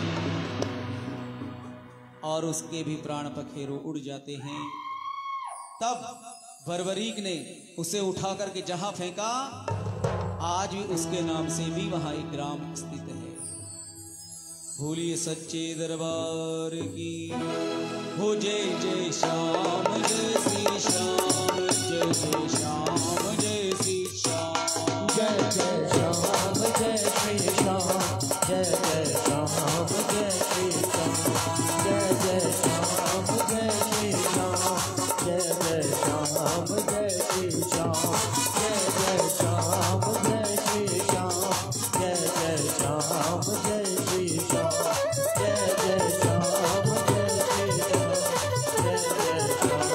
और उसके भी प्राण पखेरु उड़ जाते हैं। तब बर्बरीक ने उसे उठा करके जहां फेंका, आज भी उसके नाम से भी वहां एक ग्राम स्थित है। भोलिए सच्चे दरबार की। हो जय जय श्याम जय श्री श्याम, जय जय श्याम जय श्री श्याम, जय जय श्याम जय श्री श्याम, जय जय श्याम जय श्री श्याम, जय जय श्याम जय श्री श्याम, जय जय श्याम जय श्री श्याम, जय जय श्याम जय श्री श्याम, जय जय श्याम जय श्री श्याम, जय जय श्याम जय श्री श्याम, जय जय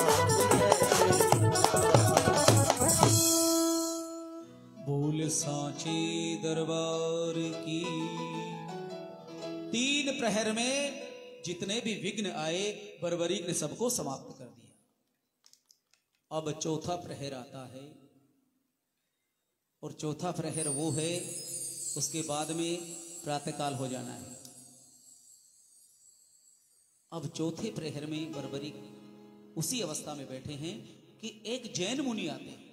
श्याम जय श्री श्याम। बोल सांचे दरबार की। तीन प्रहर में जितने भी विघ्न आए, बर्बरीक ने सबको समाप्त कर दिया। अब चौथा प्रहर आता है, और चौथा प्रहर वो है, उसके बाद में प्रातःकाल हो जाना है। अब चौथे प्रहर में बर्बरीक उसी अवस्था में बैठे हैं कि एक जैन मुनि आते हैं,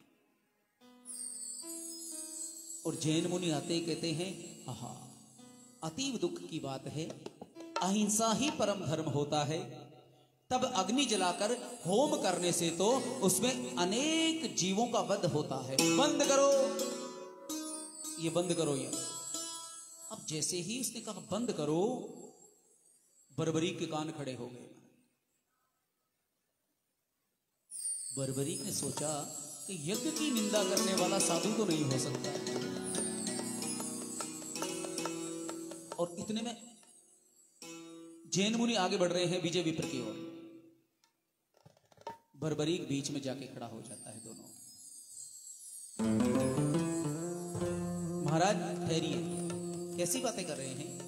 और जैन मुनि आते ही कहते हैं, आहा अतीव दुख की बात है, अहिंसा ही परम धर्म होता है। तब अग्नि जलाकर होम करने से तो उसमें अनेक जीवों का वध होता है। बंद करो, ये बंद करो ये। अब जैसे ही उसने कहा बंद करो, बर्बरीक के कान खड़े हो गए। बर्बरीक ने सोचा कि यज्ञ की निंदा करने वाला साधु तो नहीं हो सकता, और इतने में जैन मुनि आगे बढ़ रहे हैं विजय विप्र की ओर। बर्बरीक बीच में जाके खड़ा हो जाता है। दोनों महाराज ठहरिए, कैसी बातें कर रहे हैं?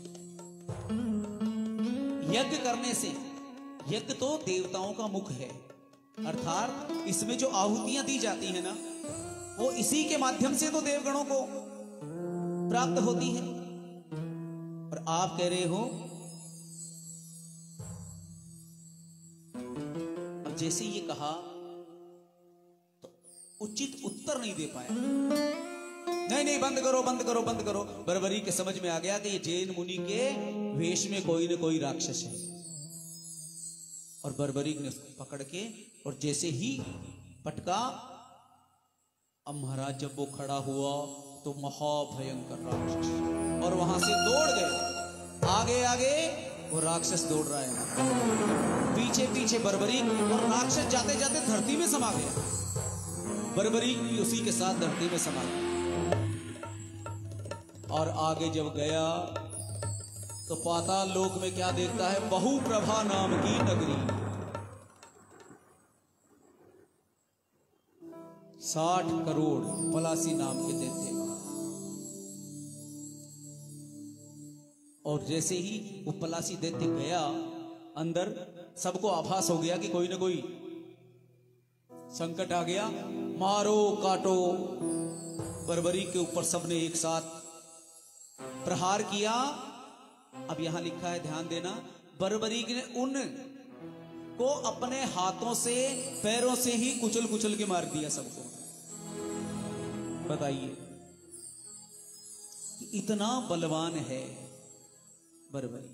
यज्ञ करने से, यज्ञ तो देवताओं का मुख है, अर्थात इसमें जो आहुतियां दी जाती है ना, वो इसी के माध्यम से तो देवगणों को प्राप्त होती है। और आप कह रहे हो, अब जैसे ये कहा तो उचित उत्तर नहीं दे पाया। नहीं नहीं, बंद करो बंद करो बंद करो। बर्बरी के समझ में आ गया कि ये जैन मुनि के वेश में कोई न कोई राक्षस है। और बर्बरी ने उसको पकड़ के और जैसे ही पटका, अब महाराज जब वो खड़ा हुआ तो महाभयंकर राक्षस, और वहां से दौड़ गए। आगे आगे वो राक्षस दौड़ रहा है, पीछे पीछे बर्बरी, और राक्षस जाते जाते धरती में समा गया। बर्बरी भी उसी के साथ धरती में समा गया। और आगे जब गया तो पाताल लोक में क्या देखता है? बहुप्रभा नाम की नगरी, साठ करोड़ पलासी नाम के दैत्य। और जैसे ही वो पलासी दैत्य गया अंदर, सबको आभास हो गया कि कोई ना कोई संकट आ गया। मारो काटो, बर्बरी के ऊपर सबने एक साथ प्रहार किया। अब यहां लिखा है, ध्यान देना, बर्बरी ने उन को अपने हाथों से पैरों से ही कुचल कुचल के मार दिया सबको। बताइए, इतना बलवान है बर्बरी।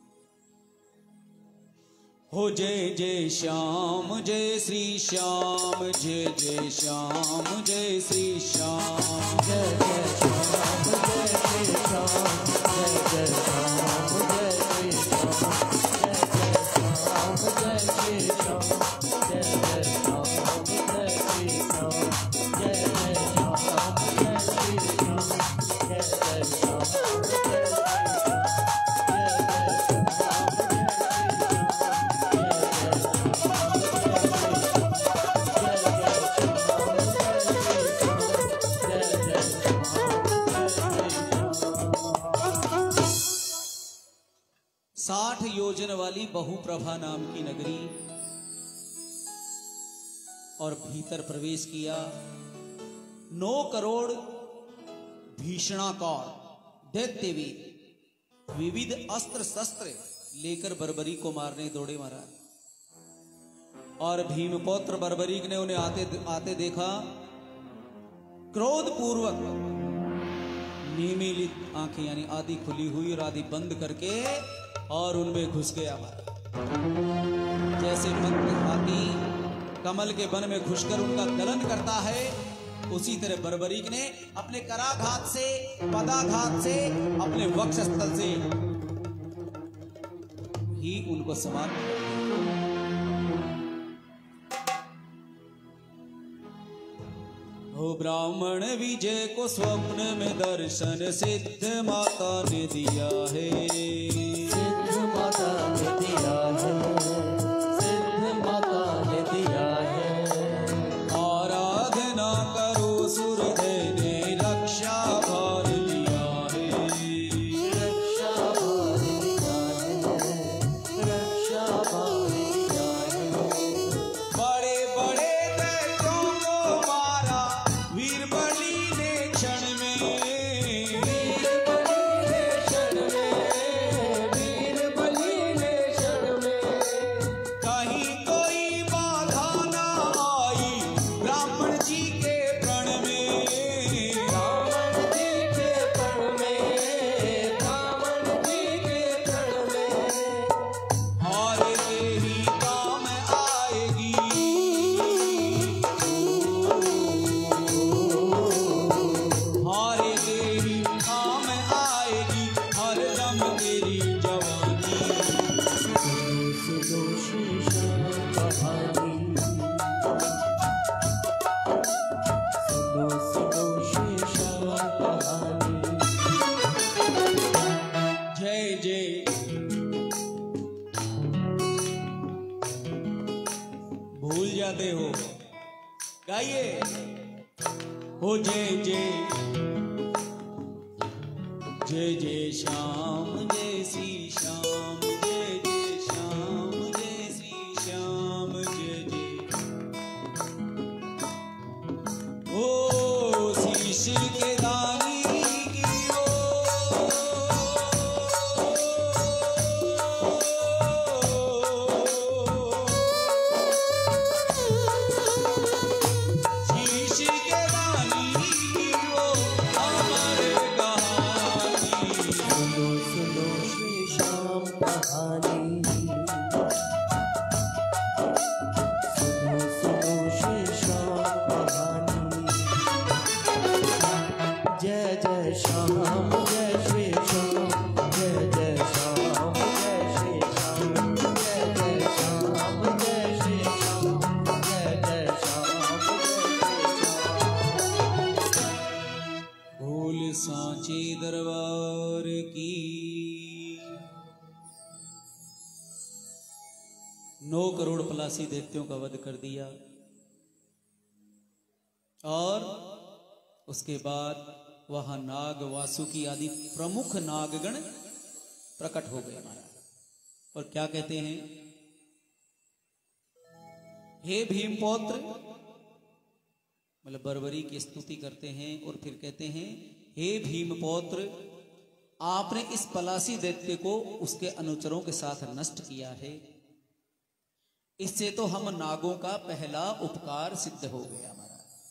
हो जय जय श्याम, जय श्री श्याम, जय जय श्याम, जय श्री श्याम, जय जय श्याम, जय श्री श्याम, जय जय श्याम, जय श्री श्याम, जय जय श्याम, जय श्री श्याम, जय जय श्याम, जय श्री श्याम, जय जय श्याम, जय श्री श्याम, जय जय श्याम, जय साठ योजन वाली बहुप्रभा नाम की नगरी, और भीतर प्रवेश किया। नौ करोड़ भीषणाकार दैत्यवीर विविध अस्त्र शस्त्र लेकर बर्बरी को मारने दौड़े महाराज। और भीमपौत्र बर्बरीक ने उन्हें आते आते देखा, क्रोध पूर्वक निमीलित आंखें यानी आधी खुली हुई और आधी बंद करके और उनमें घुस गया। जैसे मंद हाथी कमल के वन में घुसकर उनका दलन करता है, उसी तरह बर्बरीक ने अपने कराघात से, पदाघात से, अपने वक्षस्थल से ही उनको समाप्त कर दिया। हो ब्राह्मण विजय को स्वप्न में दर्शन सिद्ध माता ने दिया है, सिद्ध माता ने दिया है, सिद्ध माता ने दिया है। आराधना करो सूर्य ने रक्षा भार दिया है, रक्षा भार दिया है, रक्षा भार दिया है। बड़े बड़े दैत्यों को मारा वीर बलि ने क्षण में, वीर बलि ने क्षण में, वीर बलि ने क्षण में। कहीं कोई बाधा ना आई ब्राह्मण जी के प्रण में, ब्राह्मण जी के प्रण में, ब्राह्मण जी के प्रण में। हार के ही काम आएगी, हारे के ही काम आएगी हरदम तेरी जवानी। सुनो शीशा कहानी, सुनो सुनो शीशा कहानी। जय जय भूल जाते हो, गाइए। हो जय जय जय जय श्याम जय श्री श्याम जय जय श्याम जय श्री श्याम जय जय। ओ शीश के दानी की ओ शीश के दानी की ओ हमारे कहानी। सुनो सुनो श्री श्याम कहानी, सुनो सुनो श्री श्याम कहानी। जय जय श्याम जय श्री श्याम, जय जय श्याम जय श्री श्याम, जय जय श्याम जय श्री श्याम, जय जय श्याम जय श्री श्याम। बोल सांचे दरबार की। नौ करोड़ पलासी दैत्यों का वध कर दिया और उसके बाद वहां नाग वासुकी आदि प्रमुख नागगण प्रकट हो गए महाराज। और क्या कहते हैं, हे भीमपौत्र, मतलब बर्बरी की स्तुति करते हैं और फिर कहते हैं, हे भीमपौत्र, आपने इस पलासी दैत्य को उसके अनुचरों के साथ नष्ट किया है। इससे तो हम नागों का पहला उपकार सिद्ध हो गया हमारा।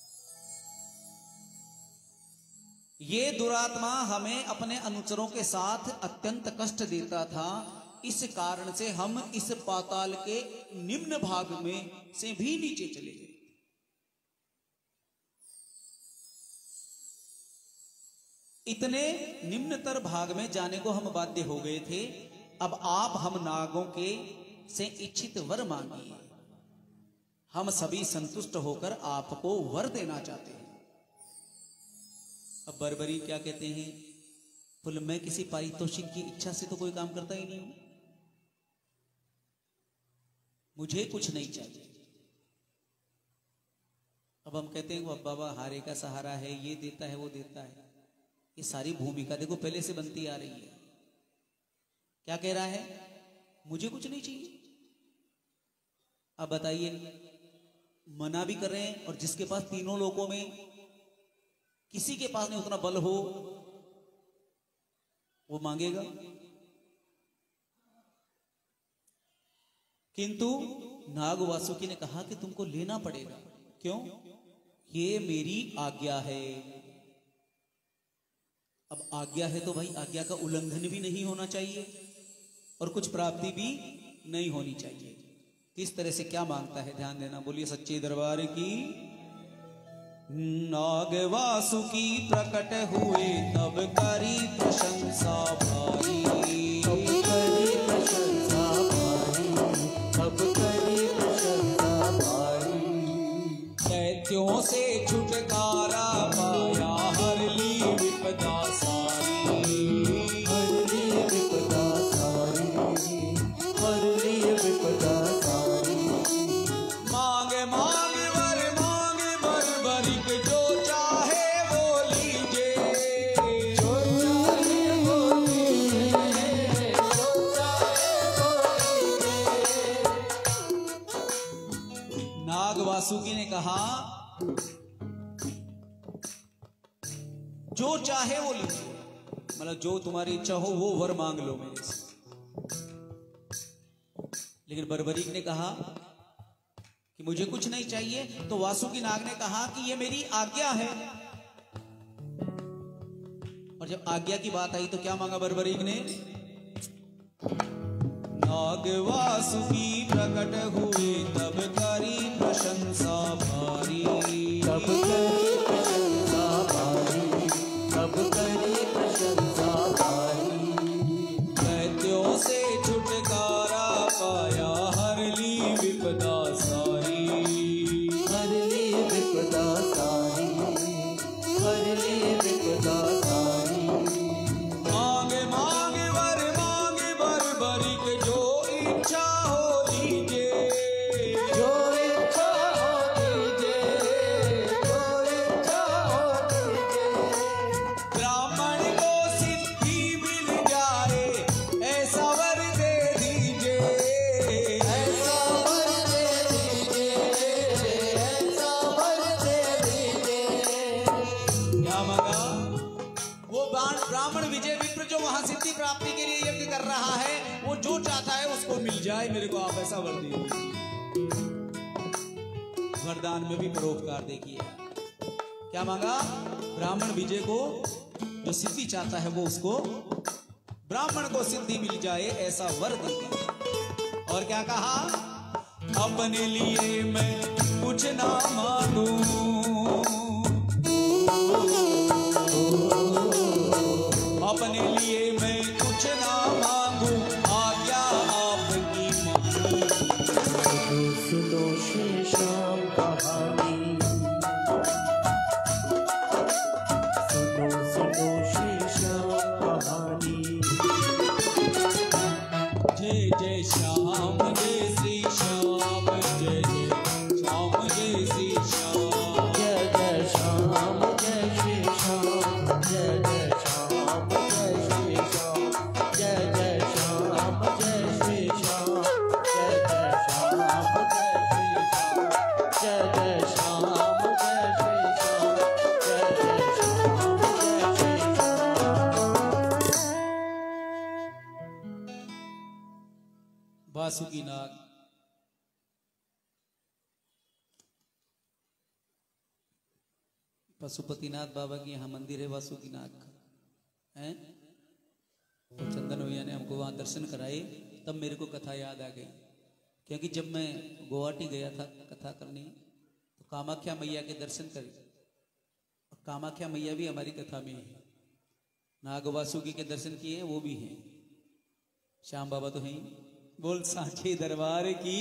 ये दुरात्मा हमें अपने अनुचरों के साथ अत्यंत कष्ट देता था। इस कारण से हम इस पाताल के निम्न भाग में से भी नीचे चले गए। इतने निम्नतर भाग में जाने को हम बाध्य हो गए थे। अब आप हम नागों के से इच्छित वर मांगिए। हम सभी संतुष्ट होकर आपको वर देना चाहते हैं। अब बर्बरी क्या कहते हैं, बोले मैं किसी पारितोषिक की इच्छा से तो कोई काम करता ही नहीं हूं, मुझे कुछ नहीं चाहिए। अब हम कहते हैं वो बाबा हारे का सहारा है, ये देता है वो देता है। ये सारी भूमिका देखो पहले से बनती आ रही है। क्या कह रहा है, मुझे कुछ नहीं चाहिए। अब बताइए, मना भी कर रहे हैं और जिसके पास तीनों लोकों में किसी के पास नहीं उतना बल हो वो मांगेगा। किंतु नाग वासुकी ने कहा कि तुमको लेना पड़ेगा। क्यों? ये मेरी आज्ञा है। अब आज्ञा है तो भाई आज्ञा का उल्लंघन भी नहीं होना चाहिए और कुछ प्राप्ति भी नहीं होनी चाहिए। किस तरह से क्या मांगता है, ध्यान देना। बोलिए सच्चे दरबार की। नाग वासुकी प्रकट हुए तब करी प्रशंसा भारी, तब करी प्रशंसा भारी, तब करी प्रशंसा भारी। दैत्यों से छुटकारा पाया, हर ली विपदा सारी, हर ली विपदा सारी, हर ली विपदा सारी। मांगे मांगे वर मांगे बर्बरी के, जो चाहे वो लीजिए, जो चाहे वो लीजिए, जो चाहे वो लीजिए। नाग वासुकी ने कहा जो चाहे वो लीजिए, मतलब जो तुम्हारी इच्छा हो वो वर मांग लो मेरे से। लेकिन बर्बरीक ने कहा कि मुझे कुछ नहीं चाहिए। तो वासुकी नाग ने कहा कि ये मेरी आज्ञा है। और जब आज्ञा की बात आई तो क्या मांगा बर्बरीक ने? नाग वासुकी प्रकट हुए तब करी प्रशंसा भारी, तब करी प्रशंसा भारी, तब करी प्रशंसा भारी। दैत्यों से छुटकारा पाया, हर ली विपदा सारी, हर ली विपदा सारी, हर ली विपदा सारी। मांगे मांगे वर मांगे बर्बरी के, जो इच्छा हो लीजिए, महाराज मेरे को आप ऐसा वर दीजिए। वरदान में भी परोपकार देखिए, क्या मांगा? ब्राह्मण विजय को जो सिद्धि चाहता है वो उसको ब्राह्मण को सिद्धि मिल जाए ऐसा वर दीजिए। और क्या कहा? अपने लिए मैं कुछ ना मांगू, अपने लिए मैं कुछ ना मांगू, आज्ञा आपकी मांगू। सुनो श्री श्याम कहानी, सुनो सुनो श्री श्याम कहानी। जय जय श्याम जय श्री श्याम, जय जय श्याम जय श्री श्याम, जय जय श्याम जय श्री श्याम, जय जय श्याम जय श्री श्याम, जय जय श्याम जय श्री श्याम, जय जय श्याम जय श्री श्याम, जय जय श्याम जय श्री श्याम, जय जय श्याम जय श्री श्याम। वासुकी नाग पशुपतिनाथ बाबा की यहाँ मंदिर है वासुकी नाग का है। तो चंदन भैया ने हमको वहाँ दर्शन कराए, तब मेरे को कथा याद आ गई। क्योंकि जब मैं गुवाहाटी गया था कथा करने तो कामाख्या मैया के दर्शन करे, और कामाख्या मैया भी हमारी कथा में है। नाग वासुकी के दर्शन किए वो भी हैं, श्याम बाबा तो हैं। बोल सांचे दरबार की।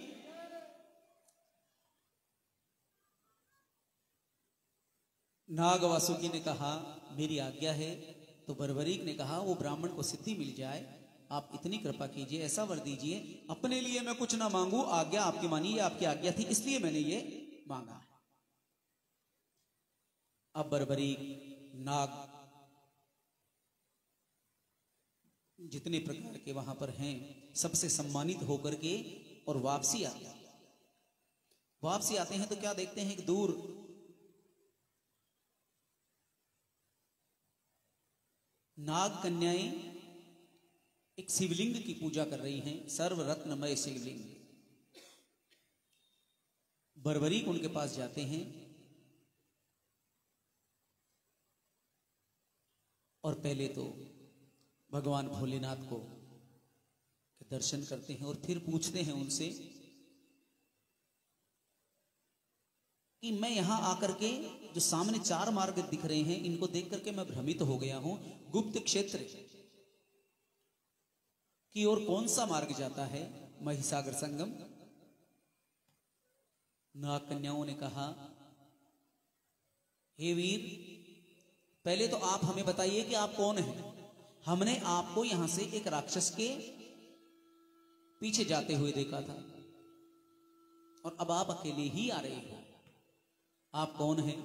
नाग वासुकी ने कहा मेरी आज्ञा है, तो बर्बरीक ने कहा वो ब्राह्मण को सिद्धि मिल जाए, आप इतनी कृपा कीजिए, ऐसा वर दीजिए। अपने लिए मैं कुछ ना मांगू, आज्ञा आपकी मानी, ये आपकी आज्ञा थी इसलिए मैंने ये मांगा है। अब बर्बरीक नाग जितने प्रकार के वहां पर हैं सबसे सम्मानित होकर के और वापसी आते हैं। वापसी आते हैं तो क्या देखते हैं कि दूर नाग कन्याएं एक शिवलिंग की पूजा कर रही हैं, सर्वरत्नमय शिवलिंग। बर्बरीक उनके पास जाते हैं और पहले तो भगवान भोलेनाथ को दर्शन करते हैं और फिर पूछते हैं उनसे कि मैं यहां आकर के जो सामने चार मार्ग दिख रहे हैं इनको देख करके मैं भ्रमित हो गया हूं, गुप्त क्षेत्र की ओर कौन सा मार्ग जाता है? महिसागर संगम। नाग कन्याओं ने कहा हे वीर, पहले तो आप हमें बताइए कि आप कौन हैं। हमने आपको यहां से एक राक्षस के पीछे जाते हुए देखा था और अब आप अकेले ही आ रहे हो, आप कौन हैं?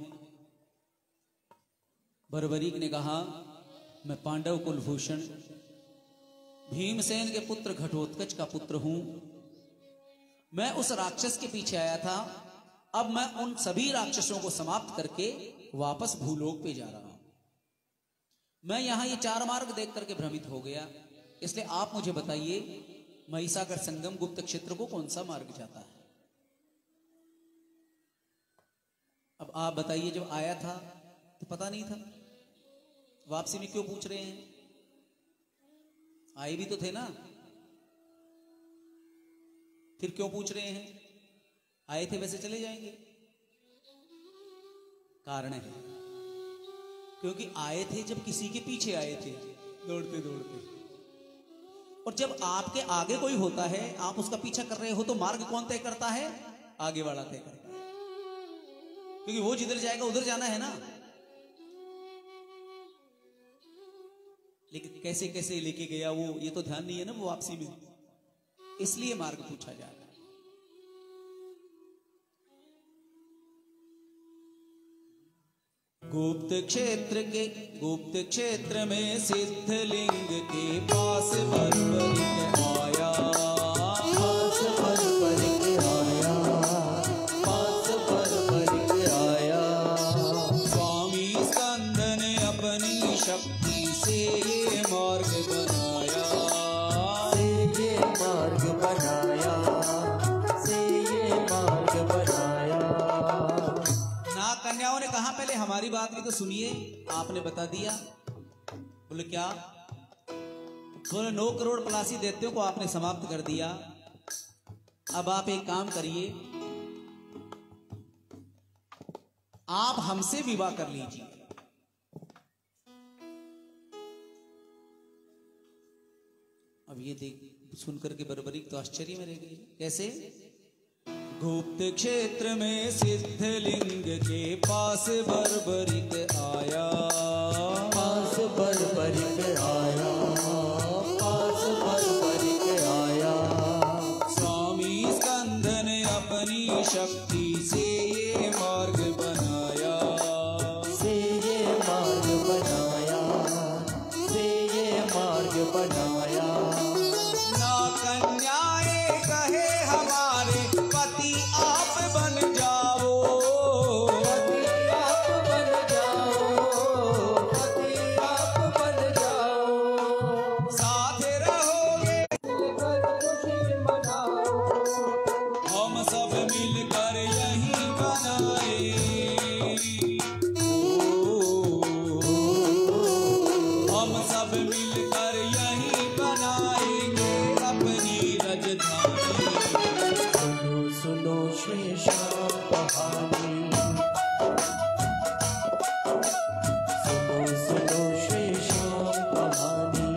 बर्बरीक ने कहा मैं पांडव कुलभूषण भीमसेन के पुत्र घटोत्कच का पुत्र हूं। मैं उस राक्षस के पीछे आया था, अब मैं उन सभी राक्षसों को समाप्त करके वापस भूलोक पे जा रहा हूं। मैं यहां ये चार मार्ग देख करके भ्रमित हो गया, इसलिए आप मुझे बताइए महिसागर संगम गुप्त क्षेत्र को कौन सा मार्ग जाता है? अब आप बताइए, जब आया था तो पता नहीं था, वापसी में क्यों पूछ रहे हैं? आए भी तो थे ना, फिर क्यों पूछ रहे हैं? आए थे वैसे चले जाएंगे। कारण है क्योंकि आए थे जब किसी के पीछे आए थे दौड़ते दौड़ते, और जब आपके आगे कोई होता है आप उसका पीछा कर रहे हो तो मार्ग कौन तय करता है? आगे वाला तय करता है, क्योंकि वो जिधर जाएगा उधर जाना है ना। लेकिन कैसे कैसे लेके गया वो, ये तो ध्यान नहीं है ना वो वापसी में, इसलिए मार्ग पूछा जा रहा है। गुप्त क्षेत्र के गुप्त क्षेत्र में सिद्धलिंग के पास बर्बरीक आया, पास बर्बरीक आया, पास बर्बरीक आया। स्वामी स्कंद ने अपनी शक्ति से ये मार्ग बनाया, से ये मार्ग बनाया। बात भी तो सुनिए, आपने बता दिया। बोले क्या? बोले नौ करोड़ पलासी दैत्यों को आपने समाप्त कर दिया। अब आप एक काम करिए, आप हमसे विवाह कर लीजिए। अब ये देख सुनकर के बर्बरीक तो आश्चर्य में रह गई। कैसे? गुप्त क्षेत्र में सिद्धलिंग के पास बर्बरीक आया, पास बर्बरीक आया, पास बर्बरीक आया। स्वामी स्कंद ने अपनी शक्ति से ये मार्ग बनाया, से ये मार्ग बनाया, से ये मार्ग बनाया। ना कन्याएं कहे हमारे पति आप बन जाओ, पति आप बन जाओ, पति आप बन जाओ। साथ रहोगे मिलकर खुशी मनाओ, हम सब मिलकर यहीं बनाए। हम सब मिलकर यहीं बनाएंगे अपनी राजधानी। सुनो सुनो शेषाम कहानी, सुनो सुनो शेषाम कहानी।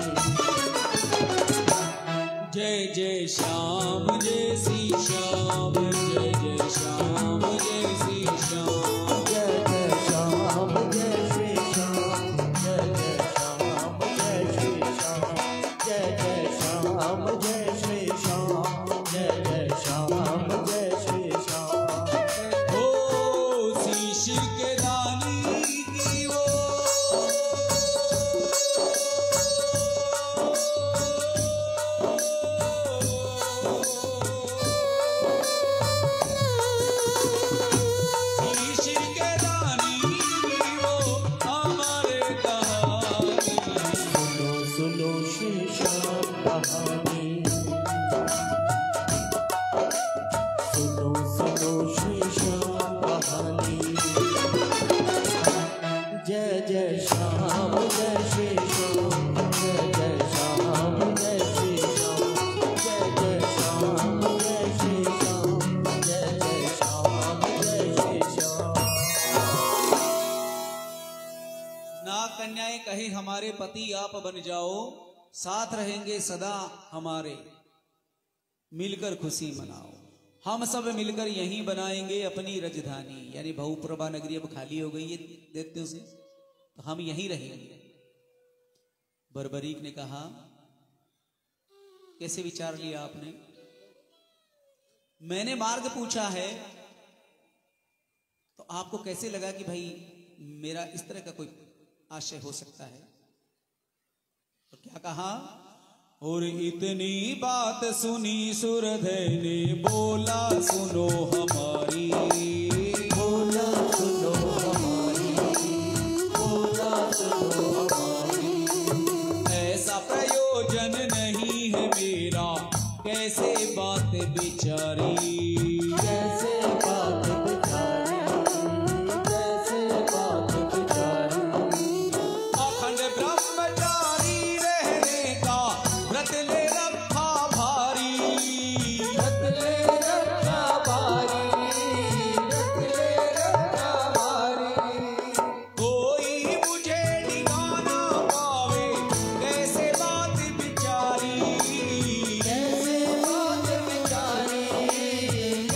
जय जय श्याम जय श्री श्याम, जय जय श्याम जय श्री श्याम। जय जय श्याम जय श्री श्याम, जय जय श्याम जय श्री श्याम, जय जय श्याम जय श्री श्याम, जय जय श्याम जय श्री श्याम। ओ शीश के दानी की वो शीश के दानी की वो हमारे कहानी। सुनो सुनो शेषाम कहानी, सुनो सुनो शेषाम कहानी। जय जय श्याम जय श्री श्याम, जय जय श्याम जय श्री श्याम, जय जय श्याम जय श्री श्याम, जय जय श्याम जय श्री श्याम। ना कन्याएं कहे हमारे पति आप बन जाओ, साथ रहेंगे सदा हमारे, मिलकर खुशी मनाओ। हम सब मिलकर यहीं बनाएंगे अपनी राजधानी। यानी बहुप्रभा नगरी अब खाली हो गई है दैत्यों से, तो हम यहीं रहेंगे। बर्बरीक ने कहा, कैसे विचार लिया आपने? मैंने मार्ग पूछा है, तो आपको कैसे लगा कि भाई मेरा इस तरह का कोई आशय हो सकता है? तो क्या कहा? और इतनी बात सुनी सुरधय ने बोला सुनो हमारी, बोला सुनो हमारी, बोला सुनो हमारी। ऐसा प्रयोजन नहीं है मेरा, कैसे बात बिचारी, कैसे बात बिचारी, कैसे बात बिचारी। अखंड ब्रह्मचारी रहने का व्रत ले रखा भारी, रत ले रखा भारी, रत ले रखा भारी। कोई मुझे डिगाना पावे, कैसे बात बिचारी, कैसे बात बिचारी,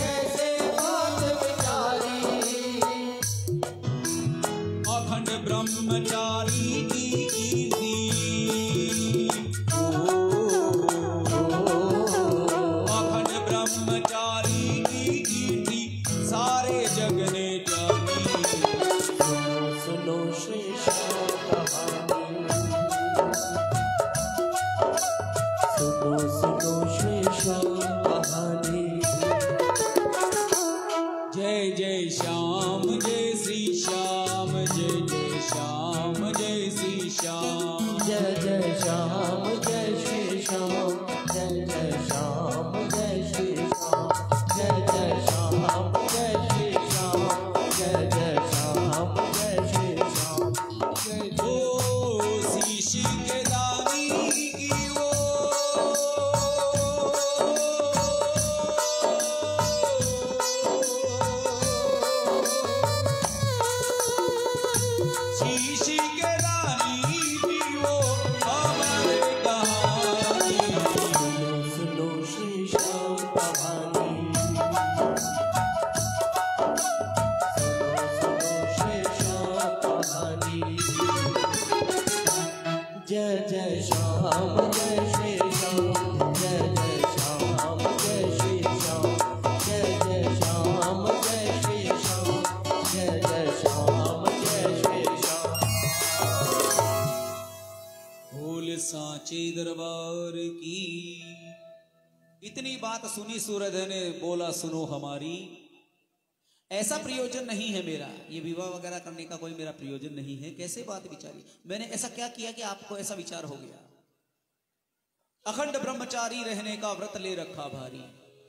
इतनी बात सुनी सूर्यदेव ने बोला सुनो हमारी, ऐसा प्रयोजन नहीं है मेरा, ये विवाह वगैरह करने का कोई मेरा प्रयोजन नहीं है। कैसे बात विचारी, मैंने ऐसा क्या किया कि आपको ऐसा विचार हो गया? अखंड ब्रह्मचारी रहने का व्रत ले रखा भारी,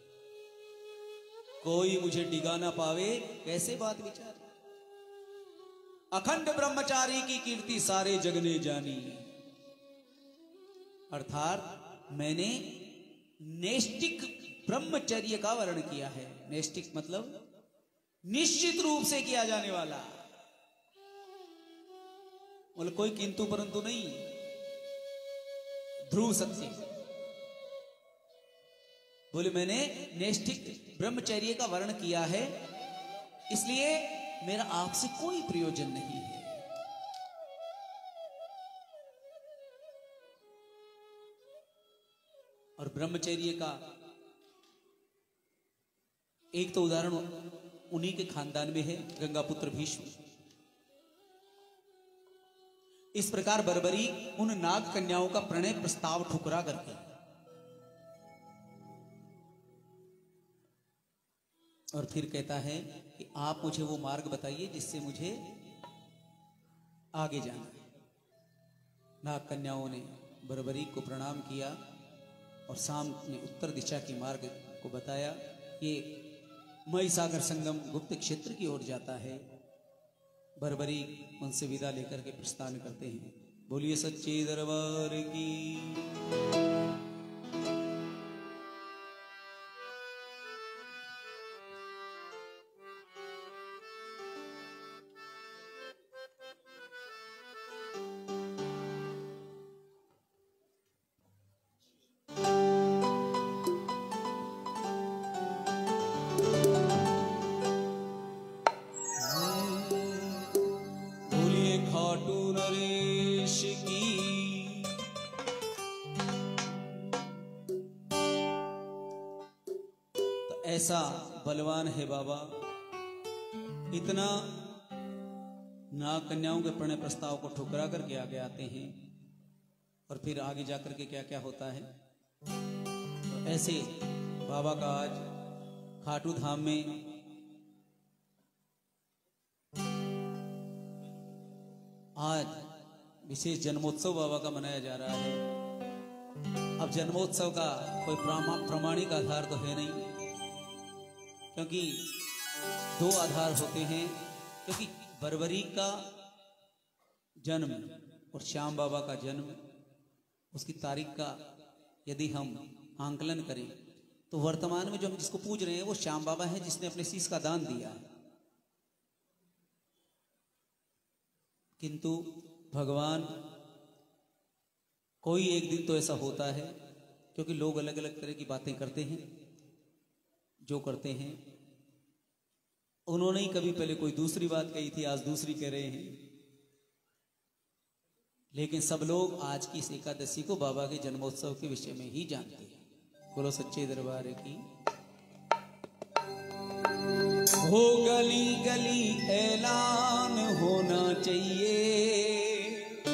कोई मुझे डिगा ना पावे, कैसे बात विचारी? अखंड ब्रह्मचारी की कीर्ति सारे जग ने जानी। अर्थात मैंने नैष्टिक ब्रह्मचर्य का वर्ण किया है। नैष्टिक मतलब निश्चित रूप से किया जाने वाला, मतलब कोई किंतु परंतु नहीं, ध्रुव सत्य। बोले मैंने नैष्ठिक ब्रह्मचर्य का वर्ण किया है, इसलिए मेरा आपसे कोई प्रयोजन नहीं है। और ब्रह्मचर्य का एक तो उदाहरण उन्हीं के खानदान में है, गंगापुत्र भीष्म। इस प्रकार बर्बरी उन नाग कन्याओं का प्रणय प्रस्ताव ठुकरा करके और फिर कहता है कि आप मुझे वो मार्ग बताइए जिससे मुझे आगे जाना है। नाग कन्याओं ने बर्बरी को प्रणाम किया और शाम ने उत्तर दिशा के मार्ग को बताया। ये महिसागर संगम गुप्त क्षेत्र की ओर जाता है। बर्बरी उनसे विदा लेकर के प्रस्थान करते हैं। बोलिए सच्चे दरबार की। ऐसा बलवान है बाबा, इतना नाग कन्याओं के प्रणय प्रस्ताव को ठुकरा करके आगे आते हैं और फिर आगे जाकर के क्या क्या होता है। तो ऐसे बाबा का आज खाटू धाम में आज विशेष जन्मोत्सव बाबा का मनाया जा रहा है। अब जन्मोत्सव का कोई प्रामाणिक आधार तो है नहीं, क्योंकि दो आधार होते हैं। क्योंकि बर्बरी का जन्म और श्याम बाबा का जन्म, उसकी तारीख का यदि हम आंकलन करें तो वर्तमान में जो हम जिसको पूज रहे हैं वो श्याम बाबा है, जिसने अपने शीश का दान दिया है। किंतु भगवान कोई एक दिन तो ऐसा होता है, क्योंकि लोग अलग अलग तरह की बातें करते हैं, जो करते हैं। उन्होंने ही कभी पहले कोई दूसरी बात कही थी, आज दूसरी कह रहे हैं। लेकिन सब लोग आज की इस एकादशी को बाबा के जन्मोत्सव के विषय में ही जानते हैं। बोलो सच्चे दरबार की। हो गली गली ऐलान होना चाहिए,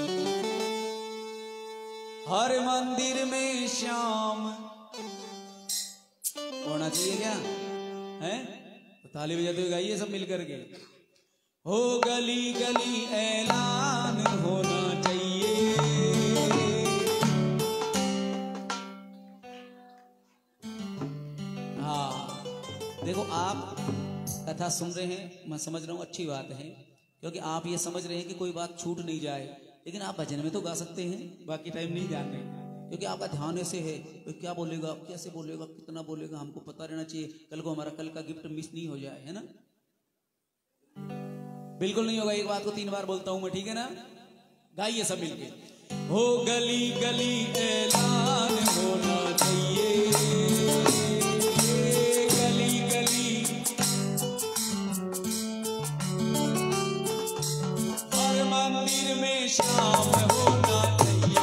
हर मंदिर में श्याम होना चाहिए। क्या है? तो ताली बजाते हुए गाइए सब मिलकर के। हो गली गली ऐलान होना चाहिए, हाँ देखो आप कथा सुन रहे हैं, मैं समझ रहा हूँ अच्छी बात है, क्योंकि आप ये समझ रहे हैं कि कोई बात छूट नहीं जाए। लेकिन आप भजन में तो गा सकते हैं, बाकी टाइम नहीं ध्यान रहे, क्योंकि आपका ध्यान ऐसे है तो क्या बोलेगा, कैसे बोलेगा, कितना बोलेगा, हमको पता रहना चाहिए। कल को हमारा कल का गिफ्ट मिस नहीं हो जाए, है ना? बिल्कुल नहीं होगा। एक बात को तीन बार बोलता हूं मैं, ठीक है ना? गाइए सब मिलके। हो गली गली ऐलान होना चाहिए, गली गली हर मंदिर में शाम होना चाहिए।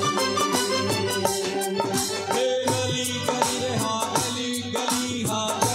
गली गली हाँ गली गली हाँ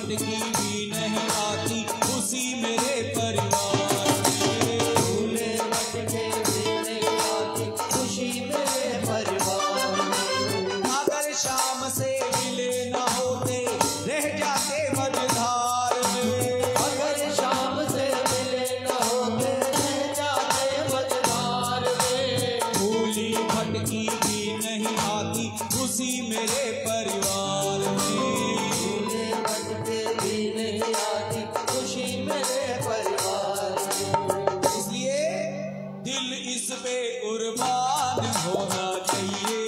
भटकी भी नहीं आती खुशी मेरे परिवार में। भूले भटके भी नहीं आती खुशी मेरे परिवार में। अगर शाम से मिले न होते रह जाते मझधार में। अगर शाम से मिले न होते रह जाते मझधार में। भूली भटकी भी नहीं आती खुशी मेरे परिवार में। भूले भटके भी नहीं आती खुशी मेरे परिवार में। इसलिए दिल इस पे कुर्बान होना चाहिए।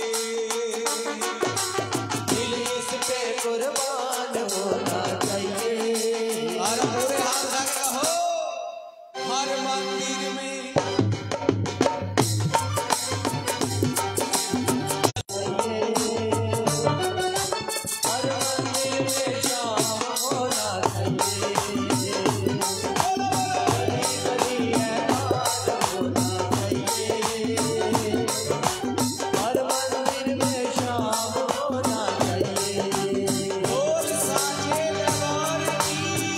दिल इस पे कुर्बान होना चाहिए। और पूरे हाथ रख रहो हर मंदिर में। हर मंदिर में शाम होना चाहिए। गली गली ऐलान होना चाहिए। हर मंदिर में शाम होना चाहिए। बोल साचे दरबार की।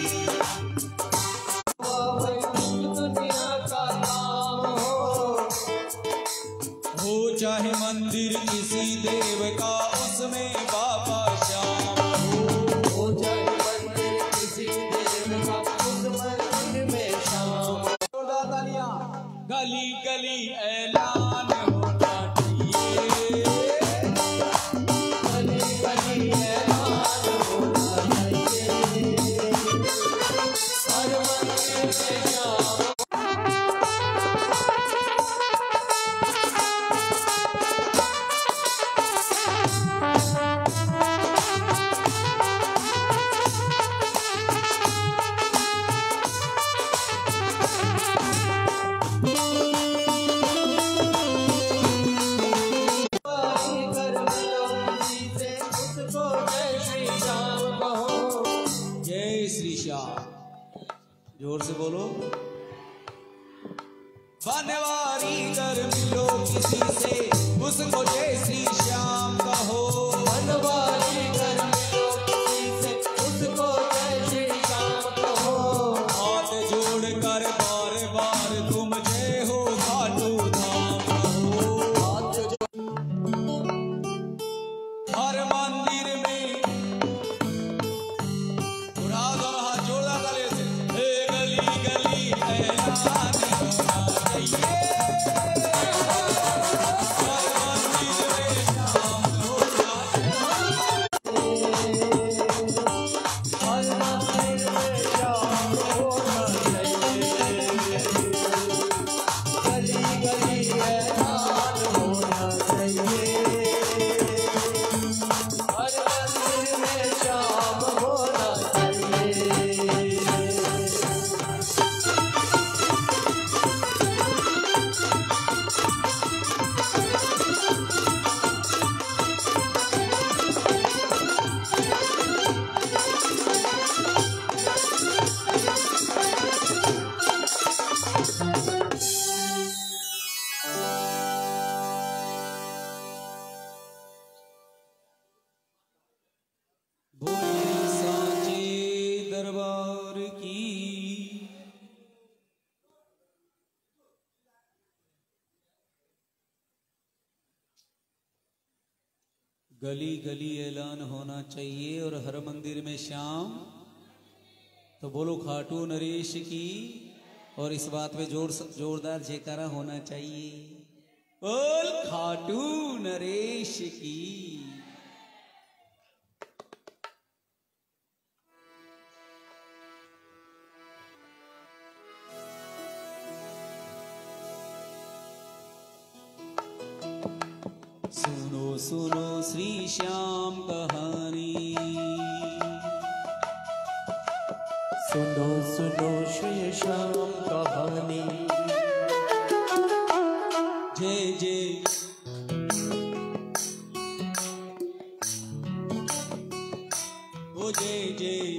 दुनिया का नाम हो, हो चाहे मंदिर किसी देव का उसमें बाबा श्याम हो जाए मंदिर किसी देव का उस मंदिर में शाम। गली गली ऐलान होना चाहिए। गली गली ऐलान होना चाहिए। हर मंदिर में शाम। वारी कर मिलो किसी से उसको जय श्री राम कहो। जय श्री श्याम। जोर से बोलो। बनवारी कर मिलो किसी से उसको जय श्री श्याम कहो। बनवारी कर मिलो किसी से उसको जय श्री राम कहो। हाथ जोड़ कर बार बार तुम जय हो खाटू धाम कहो। हाथ जो हर मंदिर में उड़ा दो हाथ जोड़ा गले से। हे गली गली ऐलान होना चाहिए। हर मंदिर में शाम होना चाहिए। हर मंदिर में शाम होना चाहिए। गली गली ऐलान होना चाहिए। हर मंदिर में शाम होना चाहिए। बोले साचे दरबार की। गली गली ऐलान होना चाहिए और हर मंदिर में शाम। तो बोलो खाटू नरेश की। और इस बात पे जोर जोरदार जयकारा होना चाहिए। बोल खाटू नरेश की। सुनो सुनो श्री श्याम कहानी। सुनो सुनो श्री श्याम कहानी। जय जय ओ जय जय।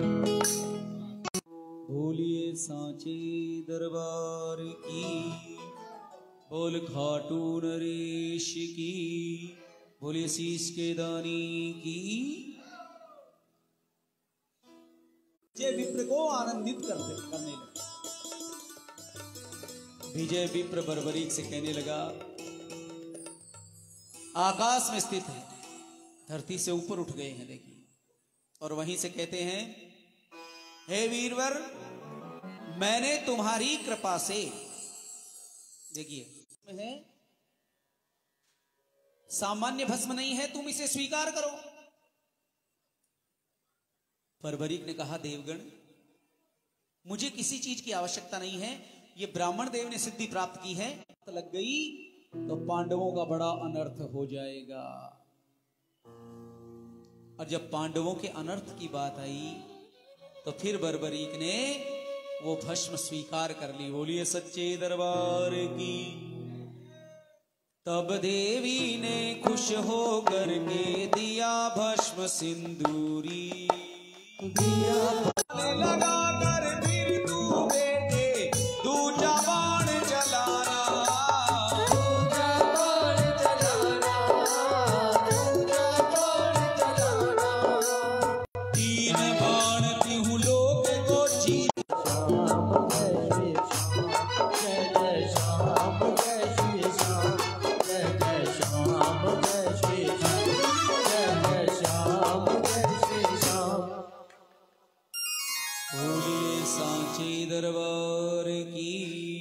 बोलिए सांचे दरबार की। बोल खाटू नरेश की। बोलिए शीश के दानी की। विजय विप्र को आनंदित करते करने लगे। विजय विप्र बर्बरीक से कहने लगा, आकाश में स्थित है, धरती से ऊपर उठ गए हैं देखिए, और वहीं से कहते हैं, हे वीरवर, मैंने तुम्हारी कृपा से, देखिए है सामान्य भस्म नहीं है, तुम इसे स्वीकार करो। बर्बरीक ने कहा, देवगण, मुझे किसी चीज की आवश्यकता नहीं है, ये ब्राह्मण देव ने सिद्धि प्राप्त की है, लग गई तो पांडवों का बड़ा अनर्थ हो जाएगा। और जब पांडवों के अनर्थ की बात आई तो फिर बर्बरीक ने वो भस्म स्वीकार कर ली। बोलिए सच्चे दरबार की। तब देवी ने खुश होकर के दिया भस्म सिंदूरी, दिया लगा कर फिर तू बेटे दूजा बाण चलाना, दूजा बाण चलाना, दूजा बाण चलाना। तीन बाण तिहु लोक को जीत, सांची दरबार की।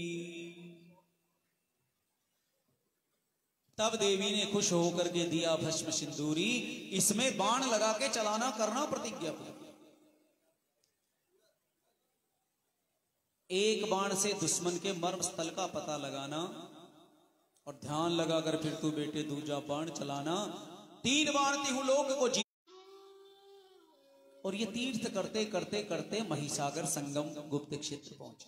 तब देवी ने खुश होकर के दिया भस्म सिंदूरी, इसमें बाण लगा के चलाना करना प्रतिज्ञा पूरी। एक बाण से दुश्मन के मर्म स्थल का पता लगाना, और ध्यान लगाकर फिर तू बेटे दूजा बाण चलाना। तीन बाण तिहु लोक को जीत। और ये तीर्थ करते करते करते महिसागर संगम गुप्त क्षेत्र पहुंचे।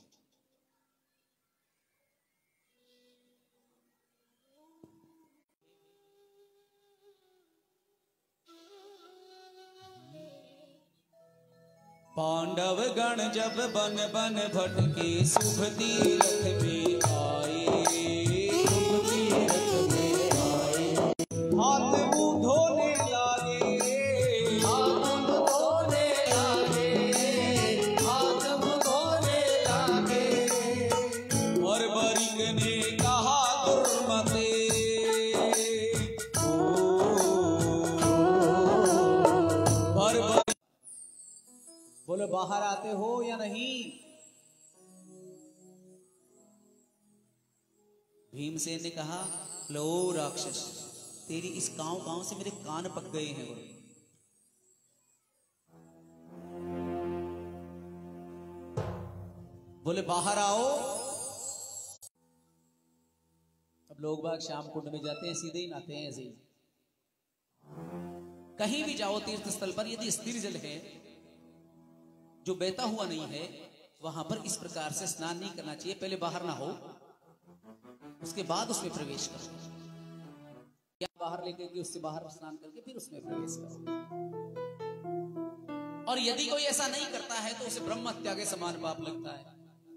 पांडव गण जब बन बन भटके शुभ तीर्थ में आए, शुभ तीर्थ में आए। हाथ मुंह धोने लागे, हाथ मुंह धोने लागे, हाथ मुंह धोने लागे। और बरिक ने कहा दुर्मते, बोलो बाहर आते हो या नहीं? भीमसेन ने कहा, लो राक्षस, तेरी इस कांव कांव से मेरे कान पक गए हैं। बोले बोले बाहर आओ। अब लोग बाग श्याम कुंड में जाते हैं, सीधे ही नहाते हैं ऐसे ही। कहीं भी जाओ तीर्थ स्थल पर, यदि स्थिर जल है जो बहता हुआ नहीं है, वहां पर इस प्रकार से स्नान नहीं करना चाहिए। पहले बाहर ना हो, उसके बाद उसमें प्रवेश करो, या बाहर लेकर के उससे बाहर स्नान करके फिर उसमें प्रवेश करो। और यदि कोई ऐसा नहीं करता है तो उसे ब्रह्म हत्या के समान पाप लगता है।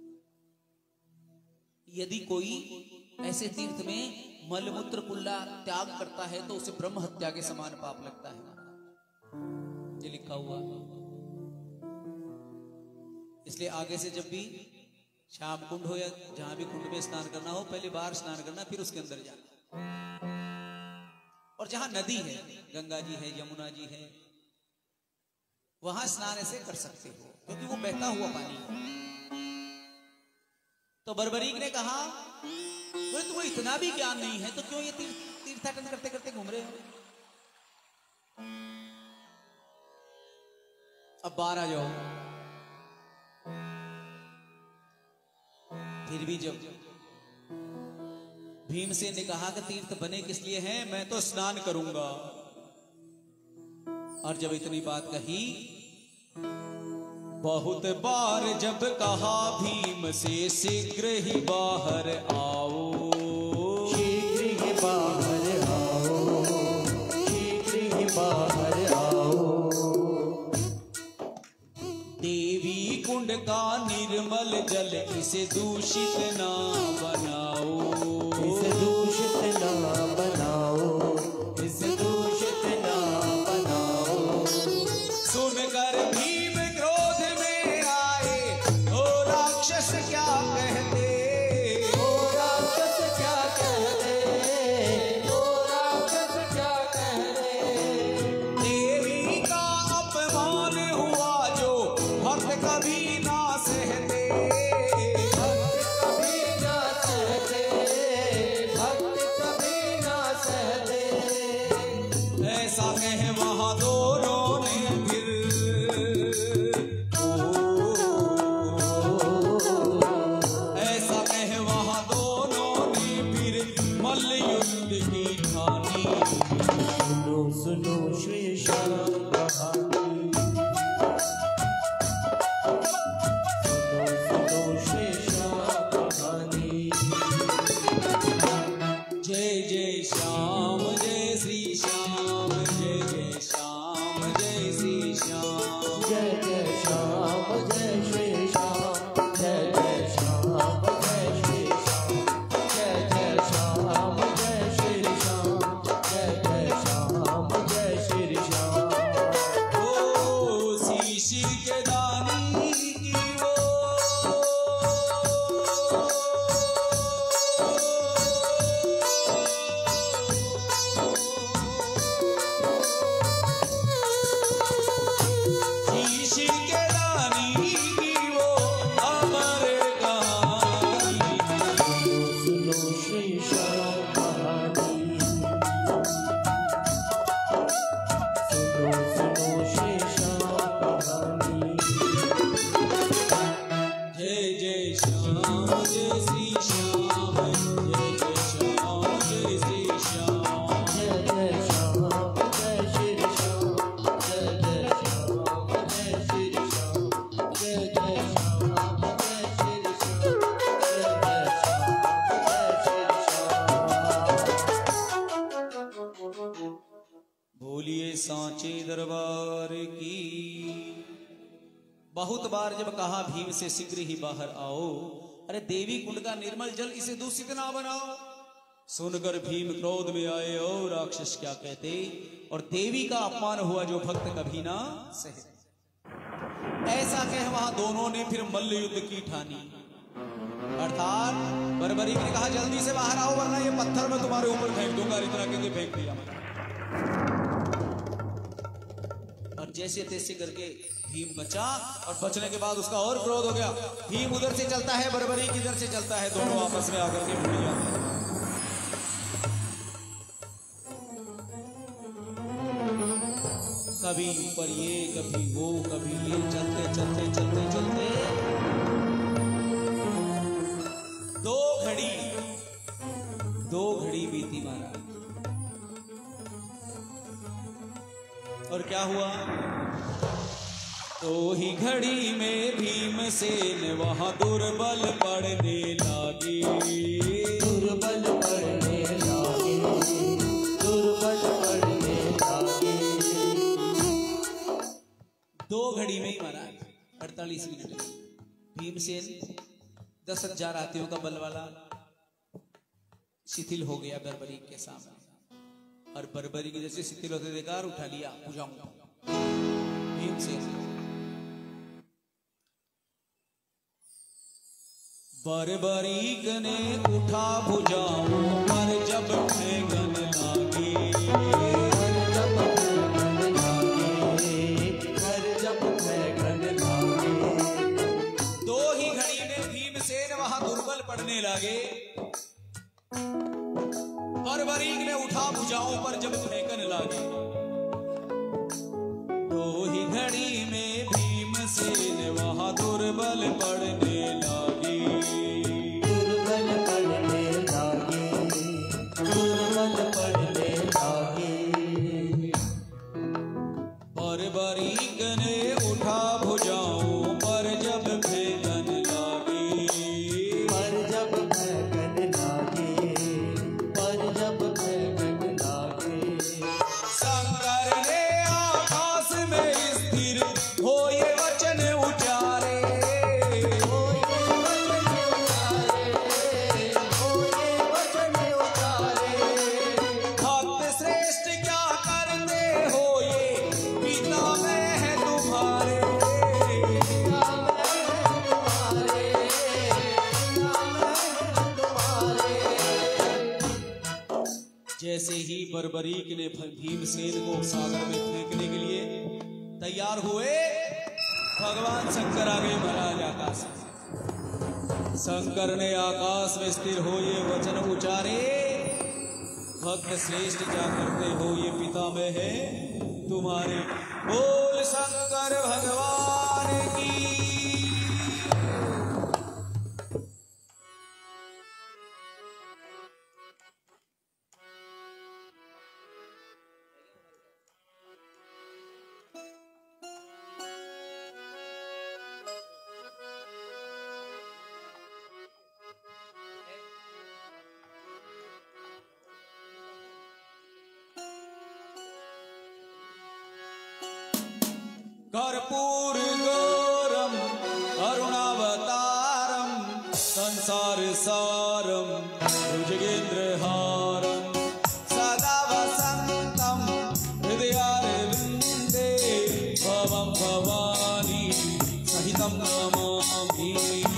यदि कोई ऐसे तीर्थ में मलमूत्र कुल्ला त्याग करता है तो उसे ब्रह्म हत्या के समान पाप लगता है, ये लिखा हुआ है। इसलिए आगे से जब भी श्याम कुंड हो या जहां भी कुंड में स्नान करना हो, पहले बाहर स्नान करना, फिर उसके अंदर जाना। और जहां नदी है, गंगा जी है, यमुना जी है, वहां स्नान ऐसे कर सकते हो, क्योंकि वो बहता हुआ पानी है। तो बर्बरीक ने कहा, बोले तुम्हें इतना भी ज्ञान नहीं है तो क्यों ये तीर्थाटन करते करते घूम रहे हो? अब बाहर आ जाओ। फिर भी जब भीमसेन ने कहा कि तीर्थ बने किस लिए हैं, मैं तो स्नान करूंगा। और जब इतनी बात कही, बहुत बार जब कहा भीम से शीघ्र ही बाहर आओ, शीघ्र ही बाहर आओ, शीघ्र ही बाहर आओ। देवी कुंड का निर्मल जल इसे दूषित ना बनाओ, इसे दूषित ना बनाओ, इसे दूषित ना बनाओ। सुनकर भीम क्रोध में द्वार की। बहुत बार जब कहा भीम से शीघ्र ही बाहर आओ, अरे देवी कुंड का निर्मल जल इसे दूषित ना बनाओ। सुनकर भीम क्रोध में आए और राक्षस क्या कहते, और देवी का अपमान हुआ जो भक्त कभी ना सहे। ऐसा कह वहां दोनों ने फिर मल्ल युद्ध की ठानी। अर्थात बर्बरीक ने कहा जल्दी से बाहर आओ वरना ये पत्थर मैं तुम्हारे ऊपर फेंक दूंगा। इतना कहते फेंक दिया मैंने। और जैसे तैसे करके भीम बचा, और बचने के बाद उसका और क्रोध हो गया। भीम उधर से चलता है, बर्बरीक इधर से चलता है, दोनों आपस में आकर के भिड़ जाते हैं। कभी ऊपर ये कभी वो कभी ये, चलते चलते चलते चलते दो घड़ी दो घड़ी बीती महाराज। और क्या हुआ, तो ही घड़ी में भीमसेन वहां दुर्बल पड़ने लागे। दुर्बल पड़ने लागे, दुर्बल पड़ने लागे। दो घड़ी में ही महाराज अड़तालीस मिनट में भीमसेन दस हजार हाथियों का बल वाला शिथिल हो गया बर्बरीक के सामने। और बर्बरीक जैसे शिथिल होते देखा उठा लिया भुजाओं भीमसेन। बर्बरीक ने उठा भुजाओं पर जब फेंकन लागे। जब फेंकन लागे, पर जब फेंकन लागे। दो ही घड़ी में भीमसेन वहां दुर्बल पड़ने लगे। बर्बरीक ने उठा भुजाओं पर जब फेंकन लागे। दो ही घड़ी में भीमसेन वहां दुर्बल पड़ने लागे। दुर्बल पड़ने लागे, दुर्बल पड़ने लागे। बर्बरीक ने उठा भुजाओं पर जब फेंकन लागे। पर जब फेंकन लागे, पर जब फेंकन लागे। शंकर ने आकाश में स्थिर हो ये वचन उचारे। हो ये वचन उतारे, हो ये वचन उतारे। भक्त श्रेष्ठ क्या करते हो ये पिता में है तुम्हारे। नाम है तुम्हारे, नाम है तुम्हारे। जैसे ही बर्बरीक ने भीमसेन को सागर में फेंकने के लिए तैयार हुए, भगवान शंकर आ गए महाराज आकाश में। शंकर ने आकाश में स्थिर हो ये वचन उचारे। भक्त श्रेष्ठ क्या करते हो ये पिता में है तुम्हारे। बोल शंकर भगवान की। कर्पूर गौरम अरुणावतारम संसार सारम भुजगेंद्रहारम सदा वसंतम हृदयारविंदे भवं भवानी सहितं नमामि।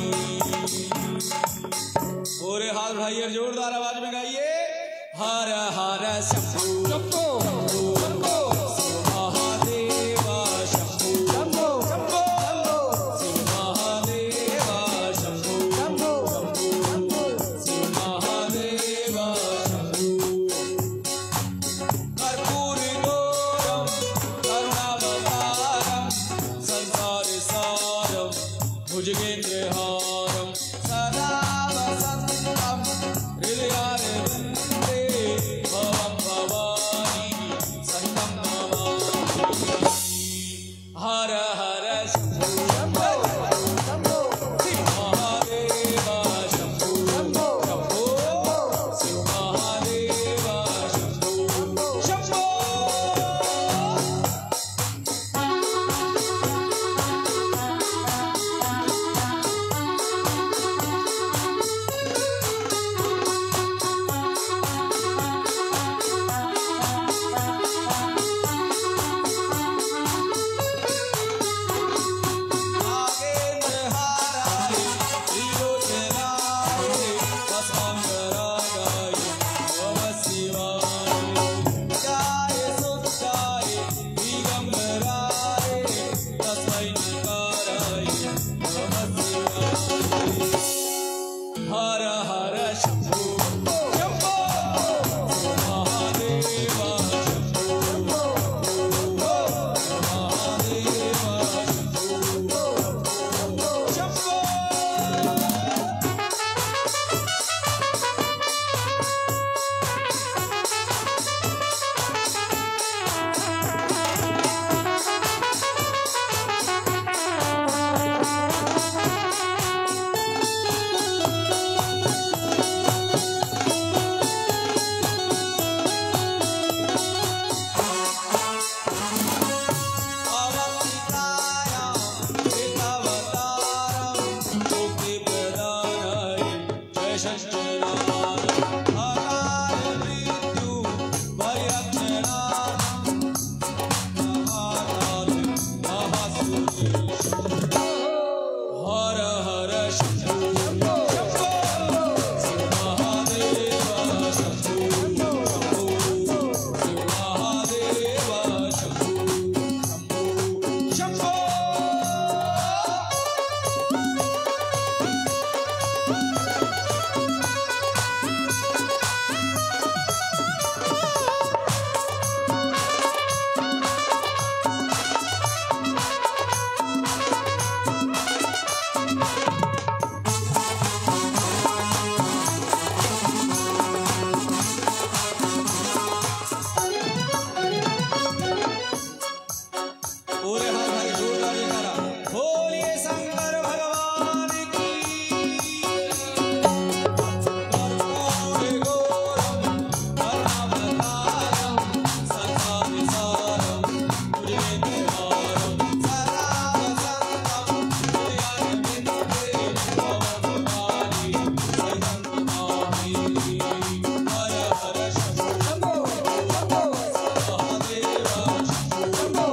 पूरे हाथ उठाइए, जोरदार आवाज में गाइए। हर हर शंभू शंभू शंभू महादेवा शंभू शंभू शंभू शिव महादेवा शंभू शंभू शंभू शिव महादेवा शंभू। कर्पूर गौरम करुणावतारम संसार सारम भुजगेंद्रहारम सदा वसंतम हृदयारविंदे भवं भवानी सहितं नमामि। हर हर शंभू शंभू शंभू शिव महादेवा शंभू शंभू शंभू शिव महादेवा शंभू शंभू। पूरे हाथ भाई जोरदार जयकारा बोलिए शंकर भगवान की कर्पूरे गौरम करुणावतारम संसारसारम भुजगेन्द्रहारम सदा वसंतम हृदयारविन्दे भवभवानी सयन्तमामि हर हर शम्भो शम्भो महादेव शम्भो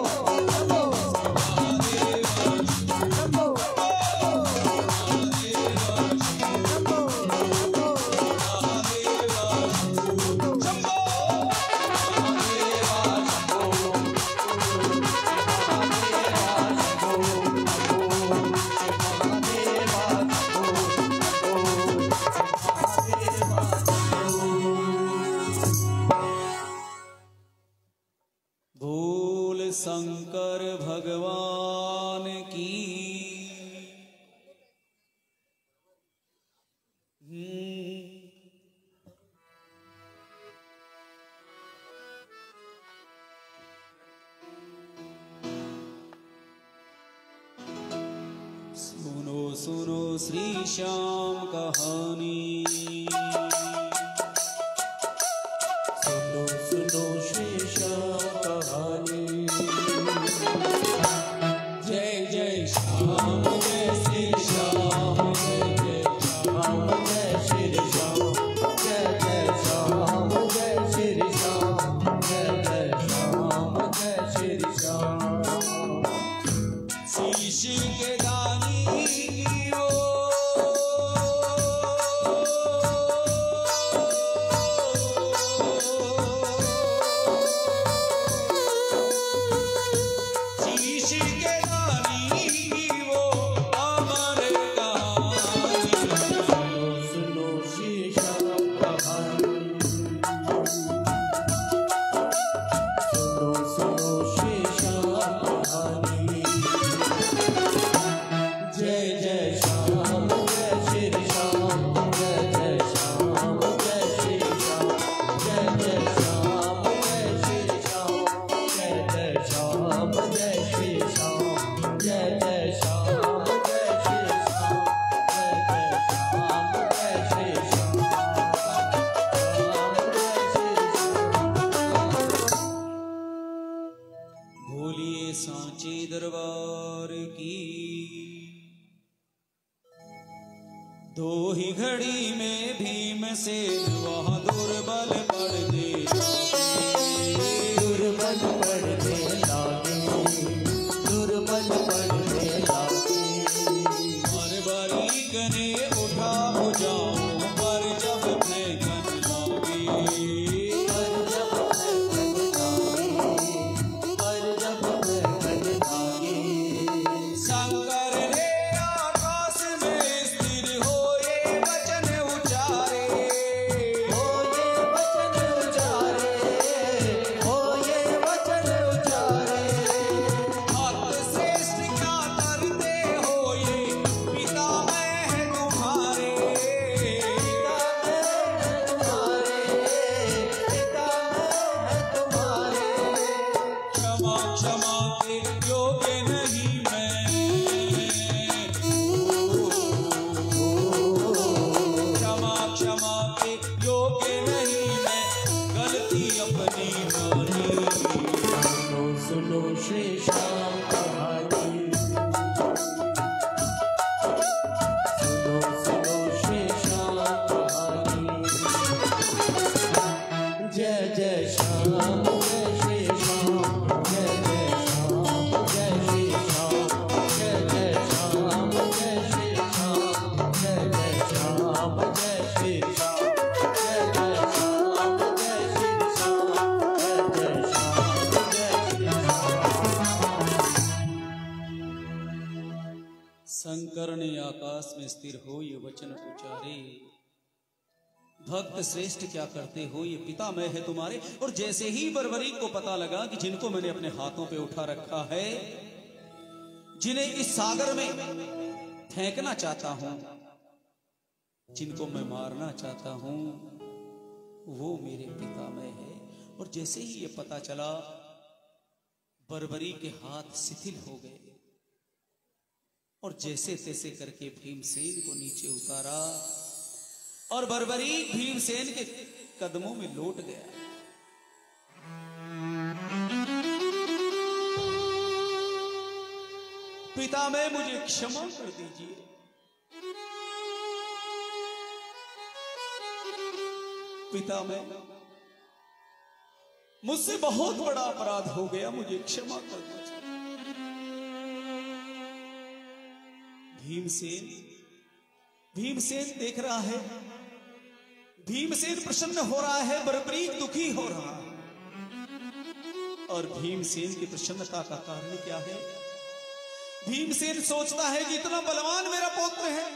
बोल शंकर भगवान की सुनो सुनो श्री श्याम कहानी सुनो सुनो श्री श्याम कहानी जय जय श्याम जय श्री श्याम जय जय श्याम जय श्री श्याम जय जय श्याम जय श्री श्याम जय जय श्याम जय श्री श्याम शीश के दानी ओ शीश के दानी वो अमर कहानी सुनो सुनो श्री श्याम कहानी सुनो सुनो श्री श्याम कहानी जय जय श्याम जय श्री श्याम जय जय श्याम जय श्री श्याम जय जय श्याम जय श्री श्याम जय जय श्याम जय श्री श्याम जय जय श्याम जय श्री श्याम जय जय श्याम जय श्री श्याम बोलिए सांचे दरबार की दो ही घड़ी में भीम से वहां दुर्बल पड़ दे दुर्बल पड़ने लागे दुर्बल पड़ने लागे हर बारी गने उठा भुजाओं पर जब फेंकन लागे पर जब फेंकन लागे पर जब फेंकन लागे शंकर ने आकाश में स्थिर होए वचन उचारे हो ये वचन उचारे हो ये वचन उचारे भक्त श्रेष्ठ क्या करते हो ये पिता मैं है तुम्हारे पिता मैं है तुम्हारे पिता मैं है तुम्हारे क्षमा क्षमा के योग्य नहीं मैं क्षमा क्षमा के योग्य नहीं मैं गलती अपनी मानी सुनो सुनो श्री श्याम कहानी सुनो सुनो श्री श्याम कहानी जय जय श्याम जय श्री श्याम जय जय श्याम जय श्री श्याम जय जय श्याम जय श्री श्याम जय जय श्याम जय श्री श्याम जय जय श्याम जय श्री श्याम जय जय श्याम जय श्री श्याम शंकर ने आकाश में स्थिर हो ये वचन उचारे भक्त श्रेष्ठ क्या करते हो ये पिता मैं है तुम्हारे। और जैसे ही बर्बरी को पता लगा कि जिनको मैंने अपने हाथों पे उठा रखा है जिन्हें इस सागर में फेंकना चाहता हूं जिनको मैं मारना चाहता हूं वो मेरे पिता में है। और जैसे ही ये पता चला बर्बरी के हाथ शिथिल हो गए और जैसे तैसे करके भीमसेन को नीचे उतारा और बर्बरी भीमसेन के कदमों में लौट गया। पिता मैं मुझे क्षमा कर दीजिए, पिता मैं मुझसे बहुत बड़ा अपराध हो गया, मुझे क्षमा कर दीजिए। भीमसेन भीमसेन देख रहा है, भीमसेन प्रसन्न हो रहा है, बर्बरी दुखी हो रहा है। और भीमसेन की प्रसन्नता का कारण क्या है? भीमसेन सोचता है कि इतना बलवान मेरा पुत्र है,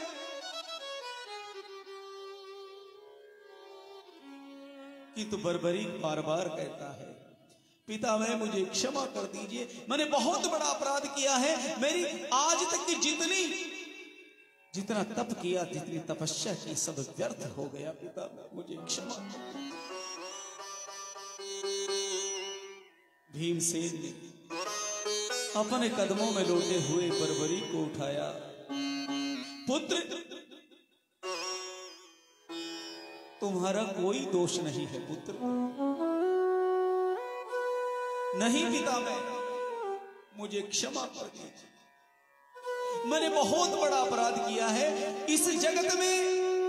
किंतु तो बर्बरी बार बार कहता है पिता मैं मुझे क्षमा कर दीजिए, मैंने बहुत बड़ा अपराध किया है, मेरी आज तक की जितनी जितना तप किया, जितनी तपस्या की, सब व्यर्थ हो गया, पिता मुझे क्षमा कर दीजिए। भीमसेन ने अपने कदमों में लौटे हुए बर्बरी को उठाया। पुत्र तुम्हारा कोई दोष नहीं है पुत्र। नहीं पिता मैं मुझे क्षमा कर दीजिए, मैंने बहुत बड़ा अपराध किया है। इस जगत में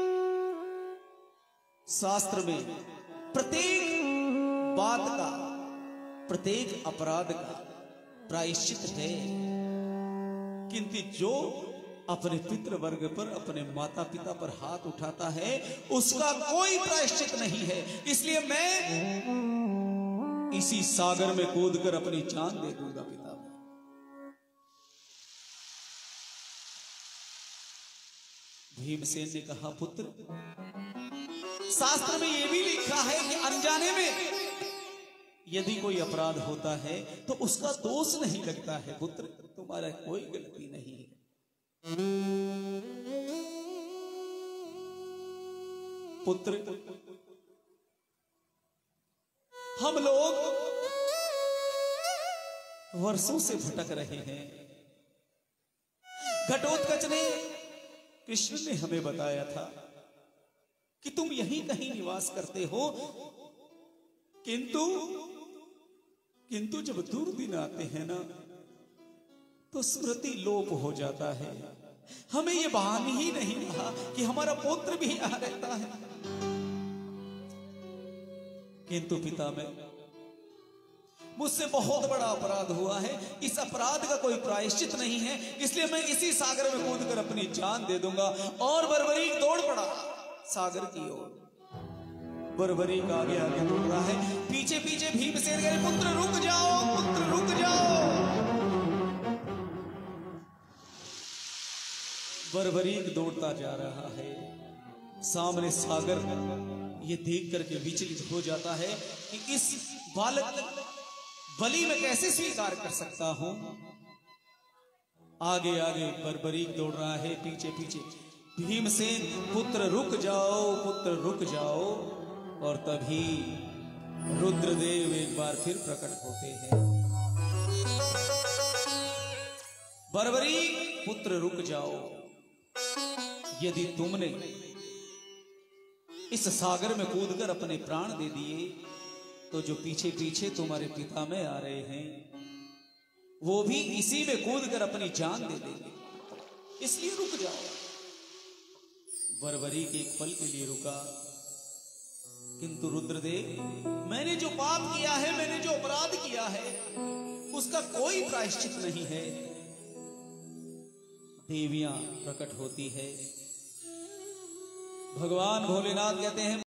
शास्त्र में प्रत्येक बात का, प्रत्येक अपराध का प्रायश्चित है, किंतु जो अपने पितृ वर्ग पर, अपने माता पिता पर हाथ उठाता है उसका कोई प्रायश्चित नहीं है। इसलिए मैं इसी सागर में कूदकर अपनी जान दे दूंगा पिता। भीमसेन ने कहा पुत्र शास्त्र में यह भी लिखा है कि अनजाने में यदि कोई अपराध होता है तो उसका दोष नहीं लगता है पुत्र, तुम्हारा कोई गलती नहीं है। पुत्र हम लोग वर्षों से भटक रहे हैं। घटोत्कच ने, कृष्ण ने हमें बताया था कि तुम यहीं कहीं निवास करते हो, किंतु किंतु जब दुर्दिन आते हैं ना तो स्मृति लोप हो जाता है। हमें ये भान ही नहीं रहा कि हमारा पुत्र भी यहां रहता है। किंतु पिता मैं मुझसे बहुत बड़ा अपराध हुआ है, इस अपराध का कोई प्रायश्चित नहीं है, इसलिए मैं इसी सागर में कूदकर अपनी जान दे दूंगा। और बर्बरी दौड़ पड़ा सागर की ओर। बर्बरी का आगे आगे दौड़ रहा है, पीछे पीछे भीमसेन कह रहे पुत्र रुक जाओ, पुत्र रुक जाओ। बर्बरी दौड़ता जा रहा है, सामने सागर ये देख करके विचलित हो जाता है कि इस बालक बलि में कैसे स्वीकार कर सकता हूं। आगे आगे बर्बरी दौड़ रहा है, पीछे पीछे भीमसेन पुत्र रुक जाओ, पुत्र रुक जाओ। और तभी रुद्रदेव एक बार फिर प्रकट होते हैं। बर्बरी पुत्र रुक जाओ, यदि तुमने इस सागर में कूदकर अपने प्राण दे दिए तो जो पीछे पीछे तुम्हारे पिता में आ रहे हैं वो भी इसी में कूदकर अपनी जान दे देंगे, इसलिए रुक जाओ। बर्बरी के एक पल के लिए रुका, किंतु रुद्रदेव मैंने जो पाप किया है, मैंने जो अपराध किया है उसका कोई प्रायश्चित नहीं है। देवियां प्रकट होती है, भगवान भोलेनाथ कहते हैं